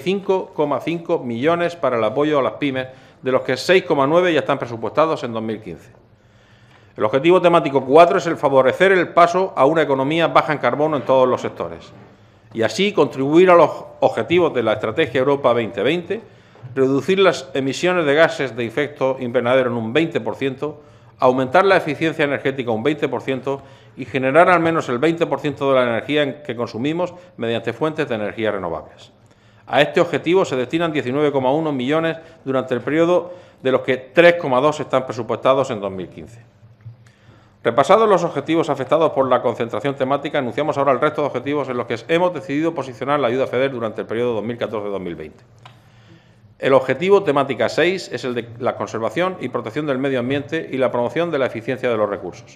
55,5 millones para el apoyo a las pymes, de los que 6,9 ya están presupuestados en 2015. El objetivo temático 4 es el favorecer el paso a una economía baja en carbono en todos los sectores y así contribuir a los objetivos de la Estrategia Europa 2020, reducir las emisiones de gases de efecto invernadero en un 20%, aumentar la eficiencia energética un 20% y generar al menos el 20% de la energía que consumimos mediante fuentes de energía renovables. A este objetivo se destinan 19,1 millones durante el periodo, de los que 3,2 están presupuestados en 2015. Repasados los objetivos afectados por la concentración temática, anunciamos ahora el resto de objetivos en los que hemos decidido posicionar la ayuda FEDER durante el periodo 2014-2020. El objetivo temática 6 es el de la conservación y protección del medio ambiente y la promoción de la eficiencia de los recursos.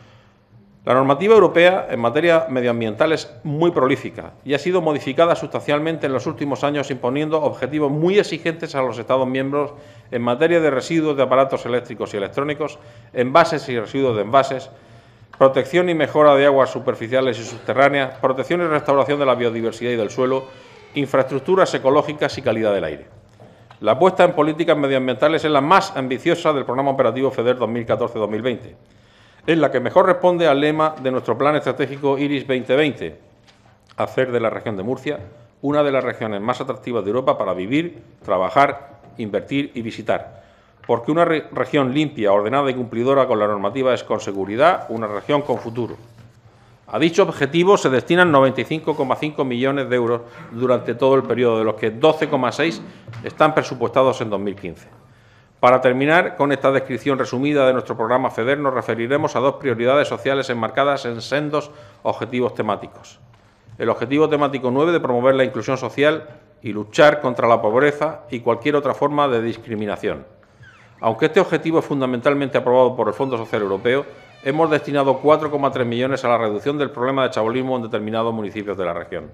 La normativa europea en materia medioambiental es muy prolífica y ha sido modificada sustancialmente en los últimos años, imponiendo objetivos muy exigentes a los Estados miembros en materia de residuos de aparatos eléctricos y electrónicos, envases y residuos de envases, protección y mejora de aguas superficiales y subterráneas, protección y restauración de la biodiversidad y del suelo, infraestructuras ecológicas y calidad del aire. La apuesta en políticas medioambientales es la más ambiciosa del Programa Operativo FEDER 2014-2020. Es la que mejor responde al lema de nuestro Plan Estratégico IRIS 2020, hacer de la región de Murcia una de las regiones más atractivas de Europa para vivir, trabajar, invertir y visitar. Porque una región limpia, ordenada y cumplidora con la normativa es, con seguridad, una región con futuro. A dicho objetivo se destinan 95,5 millones de euros durante todo el periodo, de los que 12,6 están presupuestados en 2015. Para terminar con esta descripción resumida de nuestro programa FEDER, nos referiremos a 2 prioridades sociales enmarcadas en sendos objetivos temáticos. El objetivo temático 9 de promover la inclusión social y luchar contra la pobreza y cualquier otra forma de discriminación. Aunque este objetivo es fundamentalmente aprobado por el Fondo Social Europeo, hemos destinado 4,3 millones a la reducción del problema de chabolismo en determinados municipios de la región.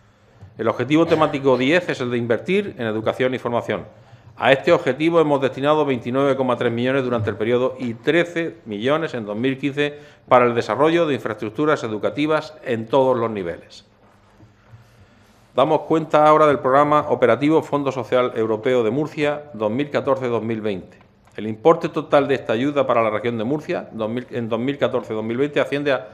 El objetivo temático 10 es el de invertir en educación y formación. A este objetivo hemos destinado 29,3 millones durante el periodo y 13 millones en 2015 para el desarrollo de infraestructuras educativas en todos los niveles. Damos cuenta ahora del programa operativo Fondo Social Europeo de Murcia 2014-2020. El importe total de esta ayuda para la región de Murcia en 2014-2020 asciende a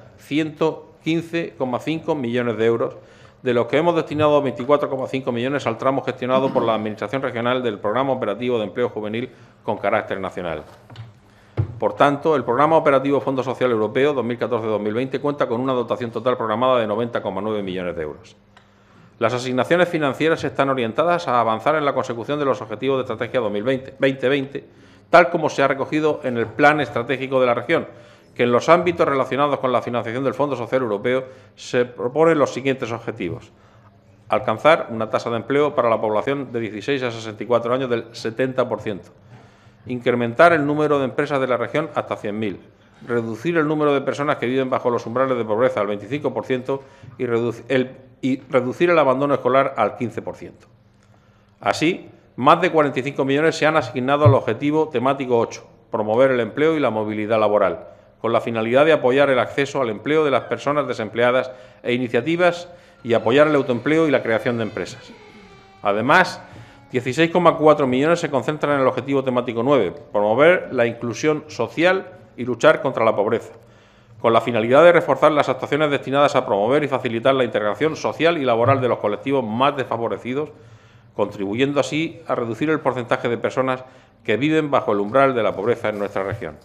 115,5 millones de euros, de los que hemos destinado 24,5 millones al tramo gestionado por la Administración Regional del Programa Operativo de Empleo Juvenil con carácter nacional. Por tanto, el Programa Operativo Fondo Social Europeo 2014-2020 cuenta con una dotación total programada de 90,9 millones de euros. Las asignaciones financieras están orientadas a avanzar en la consecución de los objetivos de Estrategia 2020, tal como se ha recogido en el Plan Estratégico de la región, que en los ámbitos relacionados con la financiación del Fondo Social Europeo se proponen los siguientes objetivos. Alcanzar una tasa de empleo para la población de 16 a 64 años del 70%. Incrementar el número de empresas de la región hasta 100.000. reducir el número de personas que viven bajo los umbrales de pobreza al 25% y reducir el abandono escolar al 15%. Así, más de 45 millones se han asignado al objetivo temático 8, promover el empleo y la movilidad laboral, con la finalidad de apoyar el acceso al empleo de las personas desempleadas e iniciativas y apoyar el autoempleo y la creación de empresas. Además, 16,4 millones se concentran en el objetivo temático 9, promover la inclusión social y luchar contra la pobreza, con la finalidad de reforzar las actuaciones destinadas a promover y facilitar la integración social y laboral de los colectivos más desfavorecidos, contribuyendo así a reducir el porcentaje de personas que viven bajo el umbral de la pobreza en nuestra región.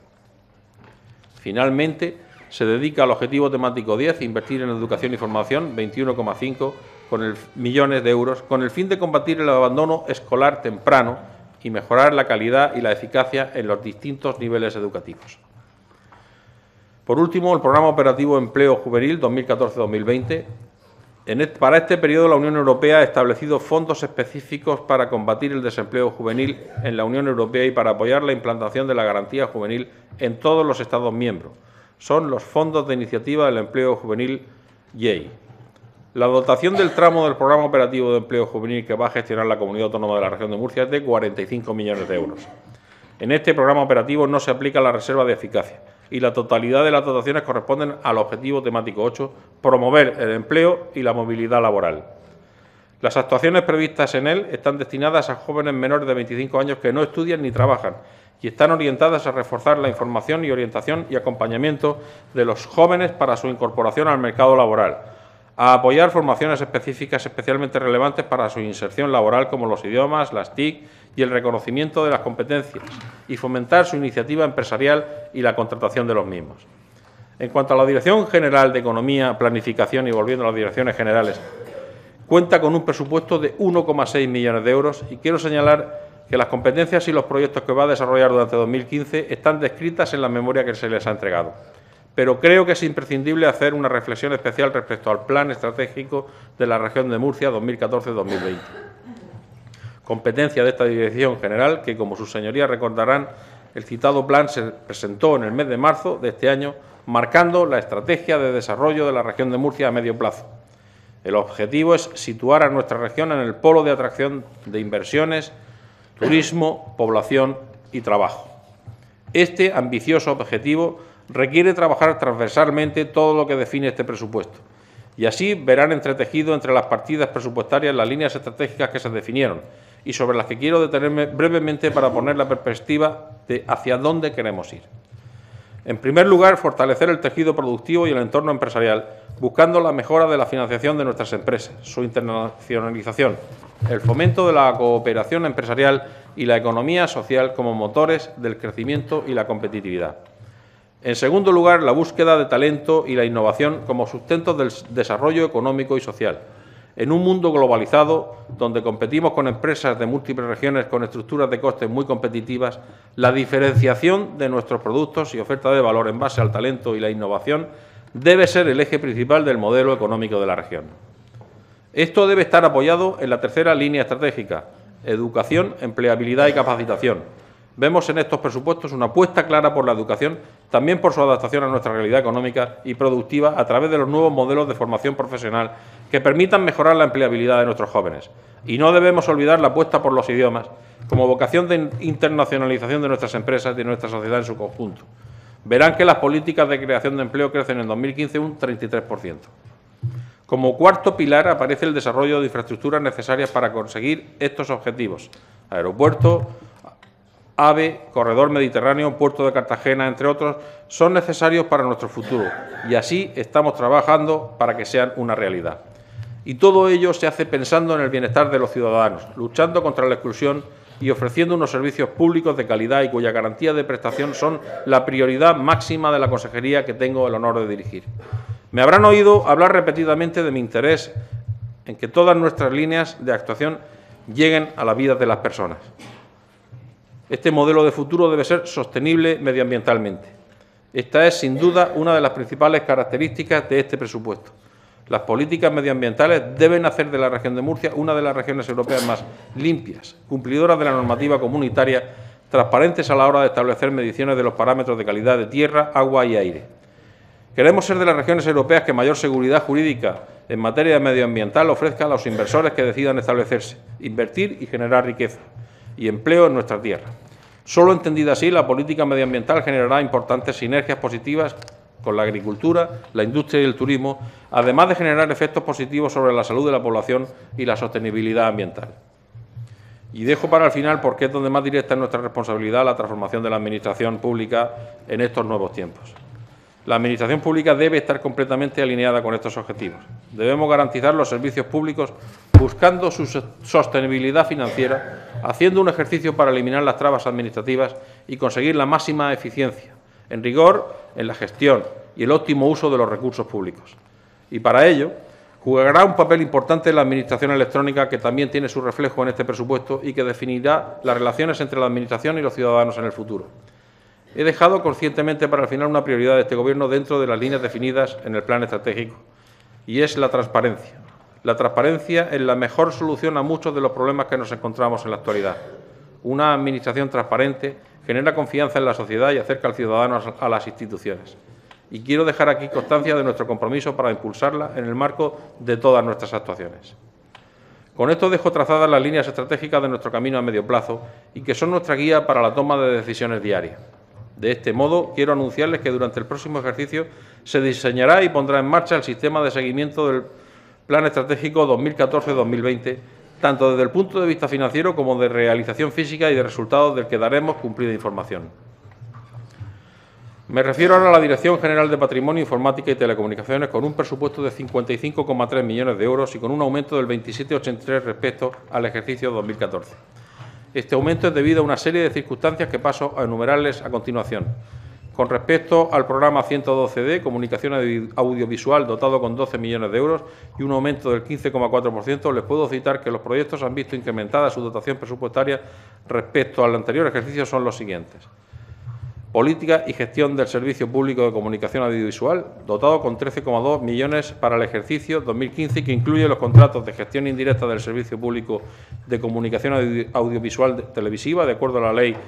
Finalmente, se dedica al objetivo temático 10, invertir en educación y formación, 21,5 millones de euros, con el fin de combatir el abandono escolar temprano y mejorar la calidad y la eficacia en los distintos niveles educativos. Por último, el Programa Operativo Empleo Juvenil 2014-2020. Para este periodo, la Unión Europea ha establecido fondos específicos para combatir el desempleo juvenil en la Unión Europea y para apoyar la implantación de la garantía juvenil en todos los Estados miembros. Son los fondos de iniciativa del empleo juvenil YEI. La dotación del tramo del Programa Operativo de Empleo Juvenil que va a gestionar la Comunidad Autónoma de la Región de Murcia es de 45 millones de euros. En este programa operativo no se aplica la reserva de eficacia y la totalidad de las dotaciones corresponden al objetivo temático 8, promover el empleo y la movilidad laboral. Las actuaciones previstas en él están destinadas a jóvenes menores de 25 años que no estudian ni trabajan y están orientadas a reforzar la información y orientación y acompañamiento de los jóvenes para su incorporación al mercado laboral, a apoyar formaciones específicas especialmente relevantes para su inserción laboral como los idiomas, las TIC y el reconocimiento de las competencias y fomentar su iniciativa empresarial y la contratación de los mismos. En cuanto a la Dirección General de Economía, Planificación y volviendo a las direcciones generales, cuenta con un presupuesto de 1,6 millones de euros y quiero señalar que las competencias y los proyectos que va a desarrollar durante 2015 están descritas en la memoria que se les ha entregado. Pero creo que es imprescindible hacer una reflexión especial respecto al Plan Estratégico de la Región de Murcia 2014-2020. Competencia de esta Dirección General que, como sus señorías recordarán, el citado plan se presentó en el mes de marzo de este año, marcando la estrategia de desarrollo de la Región de Murcia a medio plazo. El objetivo es situar a nuestra región en el polo de atracción de inversiones, turismo, población y trabajo. Este ambicioso objetivo requiere trabajar transversalmente todo lo que define este presupuesto y así verán entretejido entre las partidas presupuestarias las líneas estratégicas que se definieron y sobre las que quiero detenerme brevemente para poner la perspectiva de hacia dónde queremos ir. En primer lugar, fortalecer el tejido productivo y el entorno empresarial, buscando la mejora de la financiación de nuestras empresas, su internacionalización, el fomento de la cooperación empresarial y la economía social como motores del crecimiento y la competitividad. En segundo lugar, la búsqueda de talento y la innovación como sustentos del desarrollo económico y social. En un mundo globalizado, donde competimos con empresas de múltiples regiones con estructuras de costes muy competitivas, la diferenciación de nuestros productos y oferta de valor en base al talento y la innovación debe ser el eje principal del modelo económico de la región. Esto debe estar apoyado en la tercera línea estratégica, educación, empleabilidad y capacitación. Vemos en estos presupuestos una apuesta clara por la educación, también por su adaptación a nuestra realidad económica y productiva a través de los nuevos modelos de formación profesional que permitan mejorar la empleabilidad de nuestros jóvenes. Y no debemos olvidar la apuesta por los idiomas como vocación de internacionalización de nuestras empresas y de nuestra sociedad en su conjunto. Verán que las políticas de creación de empleo crecen en 2015 un 33%. Como cuarto pilar aparece el desarrollo de infraestructuras necesarias para conseguir estos objetivos. Aeropuerto, AVE, Corredor Mediterráneo, Puerto de Cartagena, entre otros, son necesarios para nuestro futuro y así estamos trabajando para que sean una realidad. Y todo ello se hace pensando en el bienestar de los ciudadanos, luchando contra la exclusión y ofreciendo unos servicios públicos de calidad y cuya garantía de prestación son la prioridad máxima de la consejería que tengo el honor de dirigir. Me habrán oído hablar repetidamente de mi interés en que todas nuestras líneas de actuación lleguen a la vida de las personas. Este modelo de futuro debe ser sostenible medioambientalmente. Esta es, sin duda, una de las principales características de este presupuesto. Las políticas medioambientales deben hacer de la región de Murcia una de las regiones europeas más limpias, cumplidoras de la normativa comunitaria transparentes a la hora de establecer mediciones de los parámetros de calidad de tierra, agua y aire. Queremos ser de las regiones europeas que mayor seguridad jurídica en materia medioambiental ofrezca a los inversores que decidan establecerse, invertir y generar riqueza y empleo en nuestra tierra. Solo entendida así, la política medioambiental generará importantes sinergias positivas con la agricultura, la industria y el turismo, además de generar efectos positivos sobre la salud de la población y la sostenibilidad ambiental. Y dejo para el final, porque es donde más directa es nuestra responsabilidad, la transformación de la Administración pública en estos nuevos tiempos. La Administración pública debe estar completamente alineada con estos objetivos. Debemos garantizar los servicios públicos buscando su sostenibilidad financiera, haciendo un ejercicio para eliminar las trabas administrativas y conseguir la máxima eficiencia, en rigor, en la gestión y el óptimo uso de los recursos públicos. Y para ello, jugará un papel importante la Administración electrónica, que también tiene su reflejo en este presupuesto y que definirá las relaciones entre la Administración y los ciudadanos en el futuro. He dejado conscientemente para el final una prioridad de este Gobierno dentro de las líneas definidas en el plan estratégico, y es la transparencia. La transparencia es la mejor solución a muchos de los problemas que nos encontramos en la actualidad. Una Administración transparente genera confianza en la sociedad y acerca al ciudadano a las instituciones. Y quiero dejar aquí constancia de nuestro compromiso para impulsarla en el marco de todas nuestras actuaciones. Con esto dejo trazadas las líneas estratégicas de nuestro camino a medio plazo y que son nuestra guía para la toma de decisiones diarias. De este modo, quiero anunciarles que durante el próximo ejercicio se diseñará y pondrá en marcha el sistema de seguimiento del Plan Estratégico 2014-2020, tanto desde el punto de vista financiero como de realización física y de resultados del que daremos cumplida información. Me refiero ahora a la Dirección General de Patrimonio, Informática y Telecomunicaciones, con un presupuesto de 55,3 millones de euros y con un aumento del 27,83 respecto al ejercicio 2014. Este aumento es debido a una serie de circunstancias que paso a enumerarles a continuación. Con respecto al programa 112D, Comunicación Audiovisual, dotado con 12 millones de euros y un aumento del 15,4%, les puedo citar que los proyectos han visto incrementada su dotación presupuestaria respecto al anterior ejercicio son los siguientes. Política y gestión del Servicio Público de Comunicación Audiovisual, dotado con 13,2 millones para el ejercicio 2015, que incluye los contratos de gestión indirecta del Servicio Público de Comunicación Audiovisual Televisiva, de acuerdo a la Ley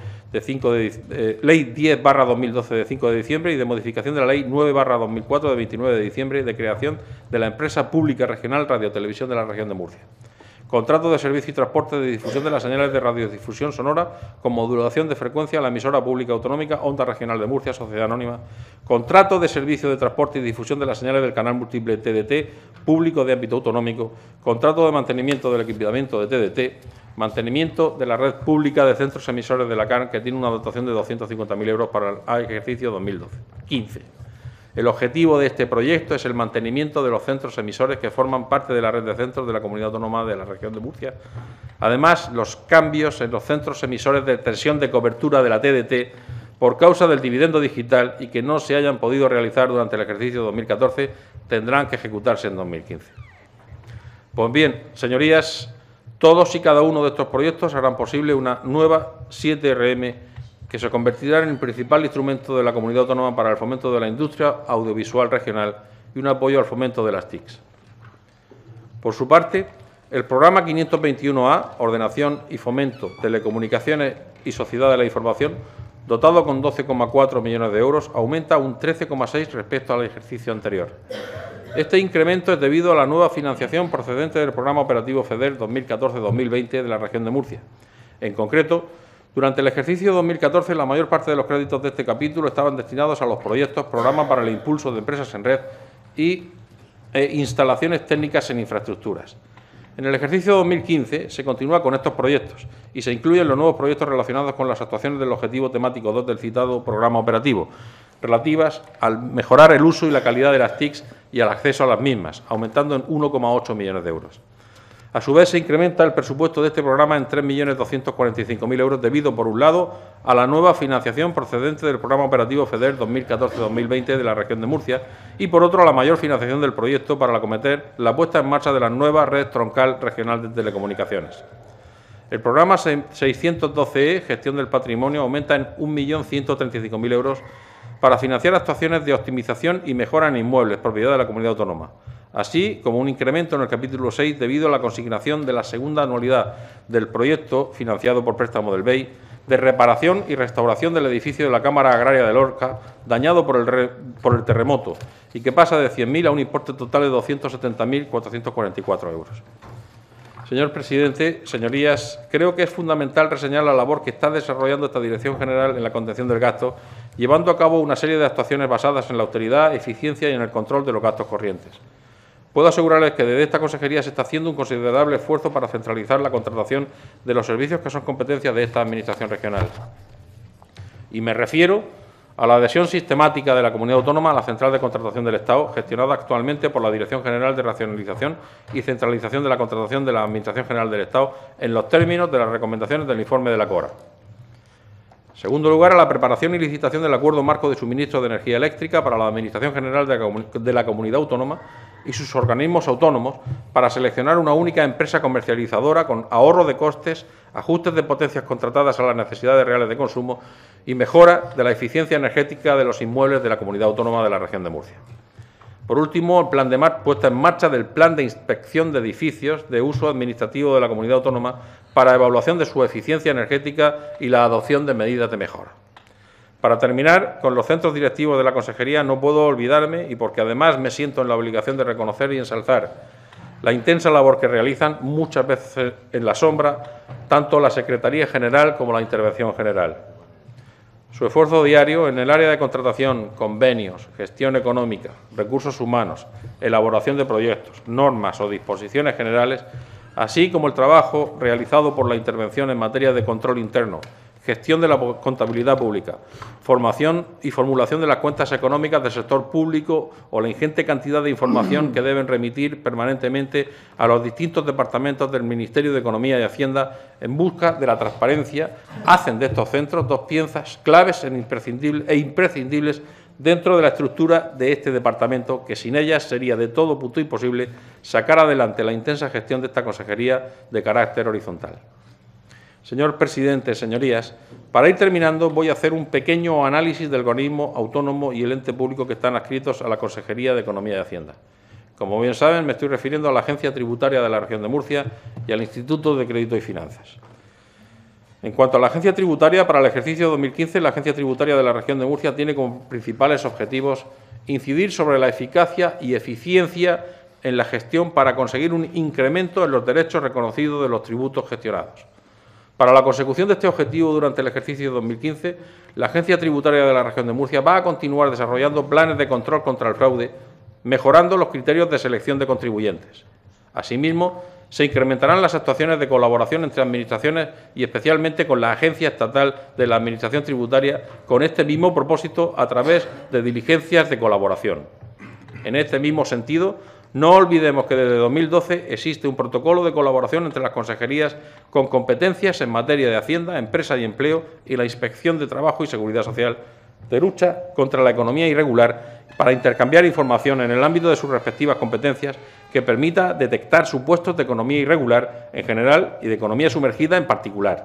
10/2012 de 5 de diciembre y de modificación de la Ley 9/2004 de 29 de diciembre de creación de la Empresa Pública Regional Radio-Televisión de la Región de Murcia. Contrato de servicio y transporte de difusión de las señales de radiodifusión sonora con modulación de frecuencia a la emisora pública autonómica Onda Regional de Murcia, Sociedad Anónima. Contrato de servicio de transporte y difusión de las señales del canal múltiple TDT público de ámbito autonómico. Contrato de mantenimiento del equipamiento de TDT. Mantenimiento de la red pública de centros emisores de la CAN, que tiene una dotación de 250.000 euros para el ejercicio 2015. El objetivo de este proyecto es el mantenimiento de los centros emisores que forman parte de la red de centros de la Comunidad Autónoma de la Región de Murcia. Además, los cambios en los centros emisores de extensión de cobertura de la TDT por causa del dividendo digital y que no se hayan podido realizar durante el ejercicio 2014 tendrán que ejecutarse en 2015. Pues bien, señorías, todos y cada uno de estos proyectos harán posible una nueva 7RM que se convertirá en el principal instrumento de la Comunidad Autónoma para el fomento de la industria audiovisual regional y un apoyo al fomento de las TICs. Por su parte, el programa 521A, Ordenación y Fomento, Telecomunicaciones y Sociedad de la Información, dotado con 12,4 millones de euros, aumenta un 13,6 respecto al ejercicio anterior. Este incremento es debido a la nueva financiación procedente del Programa Operativo FEDER 2014-2020 de la Región de Murcia. En concreto, durante el ejercicio 2014, la mayor parte de los créditos de este capítulo estaban destinados a los proyectos Programa para el Impulso de Empresas en Red y instalaciones técnicas en infraestructuras. En el ejercicio 2015 se continúa con estos proyectos y se incluyen los nuevos proyectos relacionados con las actuaciones del objetivo temático 2 del citado programa operativo, relativas al mejorar el uso y la calidad de las TICs y al acceso a las mismas, aumentando en 1,8 millones de euros. A su vez, se incrementa el presupuesto de este programa en 3.245.000 euros debido, por un lado, a la nueva financiación procedente del Programa Operativo FEDER 2014-2020 de la Región de Murcia y, por otro, a la mayor financiación del proyecto para acometer la puesta en marcha de la nueva red troncal regional de telecomunicaciones. El programa 612E, Gestión del Patrimonio, aumenta en 1.135.000 euros para financiar actuaciones de optimización y mejora en inmuebles, propiedad de la Comunidad Autónoma, así como un incremento en el capítulo 6 debido a la consignación de la segunda anualidad del proyecto financiado por préstamo del BEI, de reparación y restauración del edificio de la Cámara Agraria de Lorca, dañado por el terremoto, y que pasa de 100.000 a un importe total de 270.444 euros. Señor presidente, señorías, creo que es fundamental reseñar la labor que está desarrollando esta Dirección General en la contención del gasto, llevando a cabo una serie de actuaciones basadas en la austeridad, eficiencia y en el control de los gastos corrientes. Puedo asegurarles que desde esta consejería se está haciendo un considerable esfuerzo para centralizar la contratación de los servicios que son competencias de esta Administración regional. Y me refiero a la adhesión sistemática de la Comunidad Autónoma a la Central de Contratación del Estado, gestionada actualmente por la Dirección General de Racionalización y Centralización de la Contratación de la Administración General del Estado, en los términos de las recomendaciones del informe de la CORA. En segundo lugar, a la preparación y licitación del Acuerdo Marco de Suministro de Energía Eléctrica para la Administración General de la Comunidad Autónoma y sus organismos autónomos para seleccionar una única empresa comercializadora con ahorro de costes, ajustes de potencias contratadas a las necesidades reales de consumo y mejora de la eficiencia energética de los inmuebles de la Comunidad Autónoma de la Región de Murcia. Por último, el plan de puesta en marcha del Plan de Inspección de Edificios de uso administrativo de la Comunidad Autónoma para evaluación de su eficiencia energética y la adopción de medidas de mejora. Para terminar, con los centros directivos de la Consejería no puedo olvidarme, y porque además me siento en la obligación de reconocer y ensalzar la intensa labor que realizan, muchas veces en la sombra, tanto la Secretaría General como la Intervención General. Su esfuerzo diario en el área de contratación, convenios, gestión económica, recursos humanos, elaboración de proyectos, normas o disposiciones generales, así como el trabajo realizado por la intervención en materia de control interno, gestión de la contabilidad pública, formación y formulación de las cuentas económicas del sector público o la ingente cantidad de información que deben remitir permanentemente a los distintos departamentos del Ministerio de Economía y Hacienda en busca de la transparencia, hacen de estos centros dos piezas claves e imprescindibles dentro de la estructura de este departamento, que sin ellas sería de todo punto imposible sacar adelante la intensa gestión de esta consejería de carácter horizontal. Señor presidente, señorías, para ir terminando voy a hacer un pequeño análisis del organismo autónomo y el ente público que están adscritos a la Consejería de Economía y Hacienda. Como bien saben, me estoy refiriendo a la Agencia Tributaria de la Región de Murcia y al Instituto de Crédito y Finanzas. En cuanto a la Agencia Tributaria, para el ejercicio 2015, la Agencia Tributaria de la Región de Murcia tiene como principales objetivos incidir sobre la eficacia y eficiencia en la gestión para conseguir un incremento en los derechos reconocidos de los tributos gestionados. Para la consecución de este objetivo durante el ejercicio 2015, la Agencia Tributaria de la Región de Murcia va a continuar desarrollando planes de control contra el fraude, mejorando los criterios de selección de contribuyentes. Asimismo, se incrementarán las actuaciones de colaboración entre administraciones y especialmente con la Agencia Estatal de la Administración Tributaria con este mismo propósito a través de diligencias de colaboración. En este mismo sentido, no olvidemos que desde 2012 existe un protocolo de colaboración entre las consejerías con competencias en materia de Hacienda, Empresa y Empleo y la Inspección de Trabajo y Seguridad Social de lucha contra la economía irregular para intercambiar información en el ámbito de sus respectivas competencias que permita detectar supuestos de economía irregular en general y de economía sumergida en particular.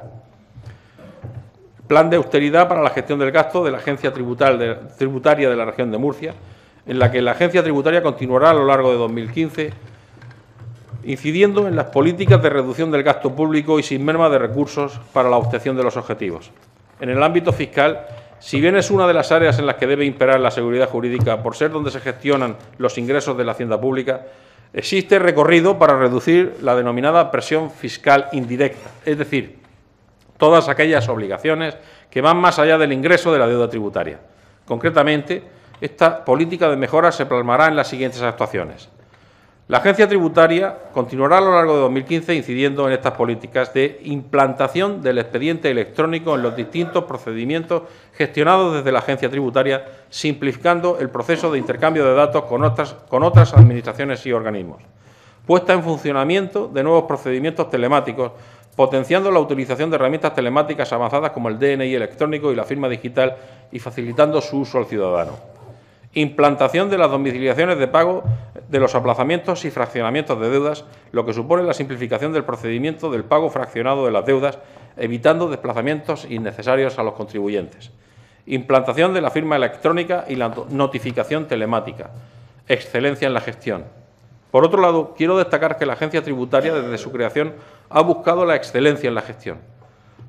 Plan de austeridad para la gestión del gasto de la Agencia Tributaria de la Región de Murcia, en la que la Agencia Tributaria continuará a lo largo de 2015 incidiendo en las políticas de reducción del gasto público y sin merma de recursos para la obtención de los objetivos. En el ámbito fiscal, si bien es una de las áreas en las que debe imperar la seguridad jurídica por ser donde se gestionan los ingresos de la hacienda pública, existe recorrido para reducir la denominada presión fiscal indirecta, es decir, todas aquellas obligaciones que van más allá del ingreso de la deuda tributaria. Concretamente, esta política de mejora se plasmará en las siguientes actuaciones. La Agencia Tributaria continuará a lo largo de 2015 incidiendo en estas políticas de implantación del expediente electrónico en los distintos procedimientos gestionados desde la Agencia Tributaria, simplificando el proceso de intercambio de datos con otras administraciones y organismos. Puesta en funcionamiento de nuevos procedimientos telemáticos, potenciando la utilización de herramientas telemáticas avanzadas como el DNI electrónico y la firma digital y facilitando su uso al ciudadano. Implantación de las domiciliaciones de pago de los aplazamientos y fraccionamientos de deudas, lo que supone la simplificación del procedimiento del pago fraccionado de las deudas, evitando desplazamientos innecesarios a los contribuyentes. Implantación de la firma electrónica y la notificación telemática. Excelencia en la gestión. Por otro lado, quiero destacar que la Agencia Tributaria, desde su creación, ha buscado la excelencia en la gestión.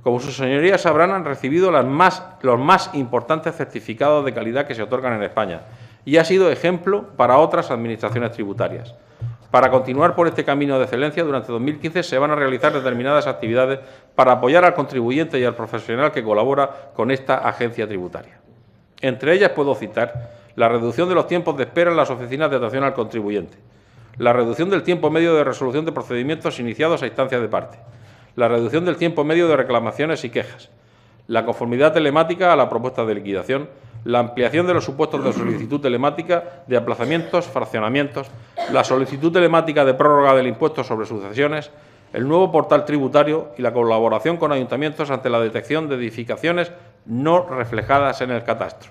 Como sus señorías sabrán, han recibido los más importantes certificados de calidad que se otorgan en España y ha sido ejemplo para otras administraciones tributarias. Para continuar por este camino de excelencia, durante 2015 se van a realizar determinadas actividades para apoyar al contribuyente y al profesional que colabora con esta agencia tributaria. Entre ellas puedo citar la reducción de los tiempos de espera en las oficinas de atención al contribuyente, la reducción del tiempo medio de resolución de procedimientos iniciados a instancias de parte, la reducción del tiempo medio de reclamaciones y quejas, la conformidad telemática a la propuesta de liquidación, la ampliación de los supuestos de solicitud telemática de aplazamientos, fraccionamientos, la solicitud telemática de prórroga del impuesto sobre sucesiones, el nuevo portal tributario y la colaboración con ayuntamientos ante la detección de edificaciones no reflejadas en el catastro.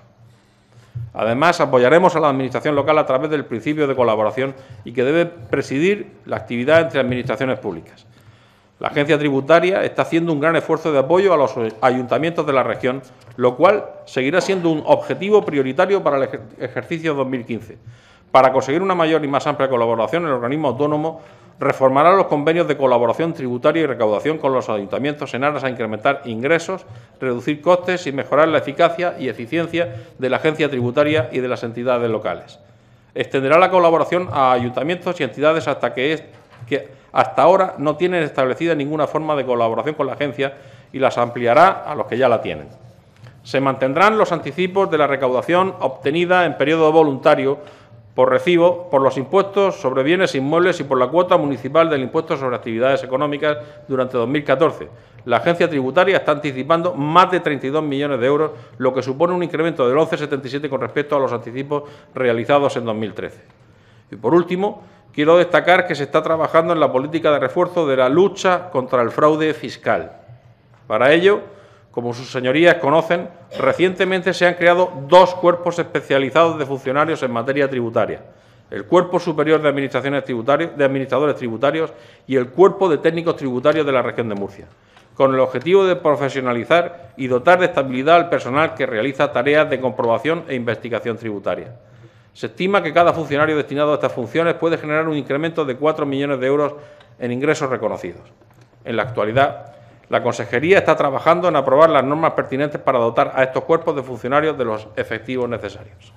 Además, apoyaremos a la Administración local a través del principio de colaboración y que debe presidir la actividad entre administraciones públicas. La agencia tributaria está haciendo un gran esfuerzo de apoyo a los ayuntamientos de la región, lo cual seguirá siendo un objetivo prioritario para el ejercicio 2015. Para conseguir una mayor y más amplia colaboración, el organismo autónomo reformará los convenios de colaboración tributaria y recaudación con los ayuntamientos en aras a incrementar ingresos, reducir costes y mejorar la eficacia y eficiencia de la agencia tributaria y de las entidades locales. Extenderá la colaboración a ayuntamientos y entidades que hasta ahora no tienen establecida ninguna forma de colaboración con la agencia y las ampliará a los que ya la tienen. Se mantendrán los anticipos de la recaudación obtenida en periodo voluntario por recibo, por los impuestos sobre bienes inmuebles y por la cuota municipal del impuesto sobre actividades económicas durante 2014. La agencia tributaria está anticipando más de 32 millones de euros, lo que supone un incremento del 11,77 con respecto a los anticipos realizados en 2013. Y por último, quiero destacar que se está trabajando en la política de refuerzo de la lucha contra el fraude fiscal. Para ello, como sus señorías conocen, recientemente se han creado 2 cuerpos especializados de funcionarios en materia tributaria: el Cuerpo Superior de Administradores Tributarios y el Cuerpo de Técnicos Tributarios de la región de Murcia, con el objetivo de profesionalizar y dotar de estabilidad al personal que realiza tareas de comprobación e investigación tributaria. Se estima que cada funcionario destinado a estas funciones puede generar un incremento de 4 millones de euros en ingresos reconocidos. En la actualidad, la Consejería está trabajando en aprobar las normas pertinentes para dotar a estos cuerpos de funcionarios de los efectivos necesarios.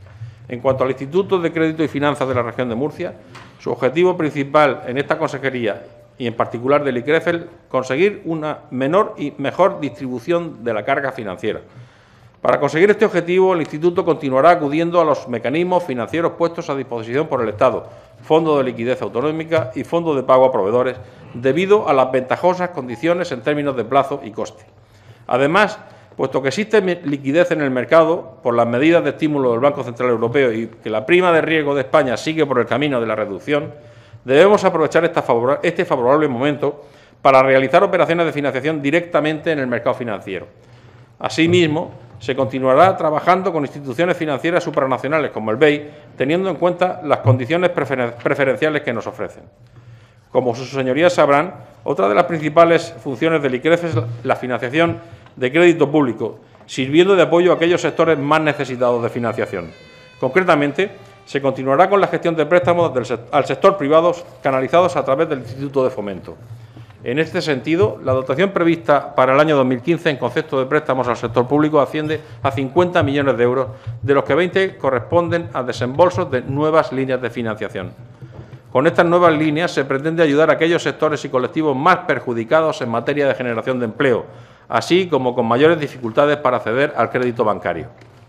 En cuanto al Instituto de Crédito y Finanzas de la región de Murcia, su objetivo principal en esta Consejería y en particular del ICREF es conseguir una menor y mejor distribución de la carga financiera. Para conseguir este objetivo, el Instituto continuará acudiendo a los mecanismos financieros puestos a disposición por el Estado, Fondo de Liquidez Autonómica y Fondo de Pago a Proveedores, debido a las ventajosas condiciones en términos de plazo y coste. Además, puesto que existe liquidez en el mercado por las medidas de estímulo del Banco Central Europeo y que la prima de riesgo de España sigue por el camino de la reducción, debemos aprovechar este favorable momento para realizar operaciones de financiación directamente en el mercado financiero. Asimismo, se continuará trabajando con instituciones financieras supranacionales como el BEI, teniendo en cuenta las condiciones preferenciales que nos ofrecen. Como sus señorías sabrán, otra de las principales funciones del ICREF es la financiación de crédito público, sirviendo de apoyo a aquellos sectores más necesitados de financiación. Concretamente, se continuará con la gestión de préstamos al sector privado canalizados a través del Instituto de Fomento. En este sentido, la dotación prevista para el año 2015 en concepto de préstamos al sector público asciende a 50 millones de euros, de los que 20 corresponden a desembolsos de nuevas líneas de financiación. Con estas nuevas líneas se pretende ayudar a aquellos sectores y colectivos más perjudicados en materia de generación de empleo, así como con mayores dificultades para acceder al crédito bancario.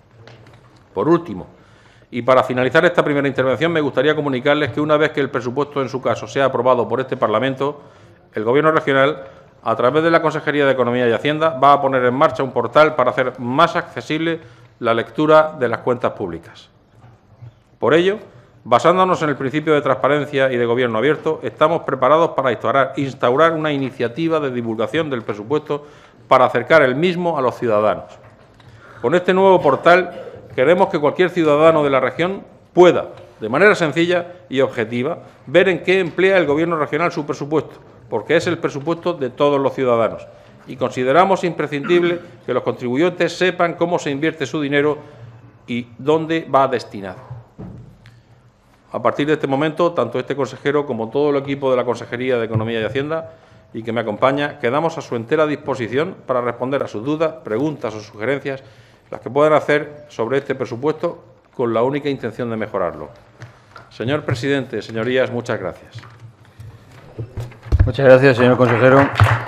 Por último, y para finalizar esta primera intervención, me gustaría comunicarles que una vez que el presupuesto, en su caso, sea aprobado por este Parlamento, el Gobierno regional, a través de la Consejería de Economía y Hacienda, va a poner en marcha un portal para hacer más accesible la lectura de las cuentas públicas. Por ello, basándonos en el principio de transparencia y de gobierno abierto, estamos preparados para instaurar una iniciativa de divulgación del presupuesto para acercar el mismo a los ciudadanos. Con este nuevo portal queremos que cualquier ciudadano de la región pueda, de manera sencilla y objetiva, ver en qué emplea el Gobierno regional su presupuesto, porque es el presupuesto de todos los ciudadanos. Y consideramos imprescindible que los contribuyentes sepan cómo se invierte su dinero y dónde va destinado. A partir de este momento, tanto este consejero como todo el equipo de la Consejería de Economía y Hacienda y que me acompaña, quedamos a su entera disposición para responder a sus dudas, preguntas o sugerencias, las que puedan hacer sobre este presupuesto, con la única intención de mejorarlo. Señor presidente, señorías, muchas gracias. Muchas gracias, señor consejero.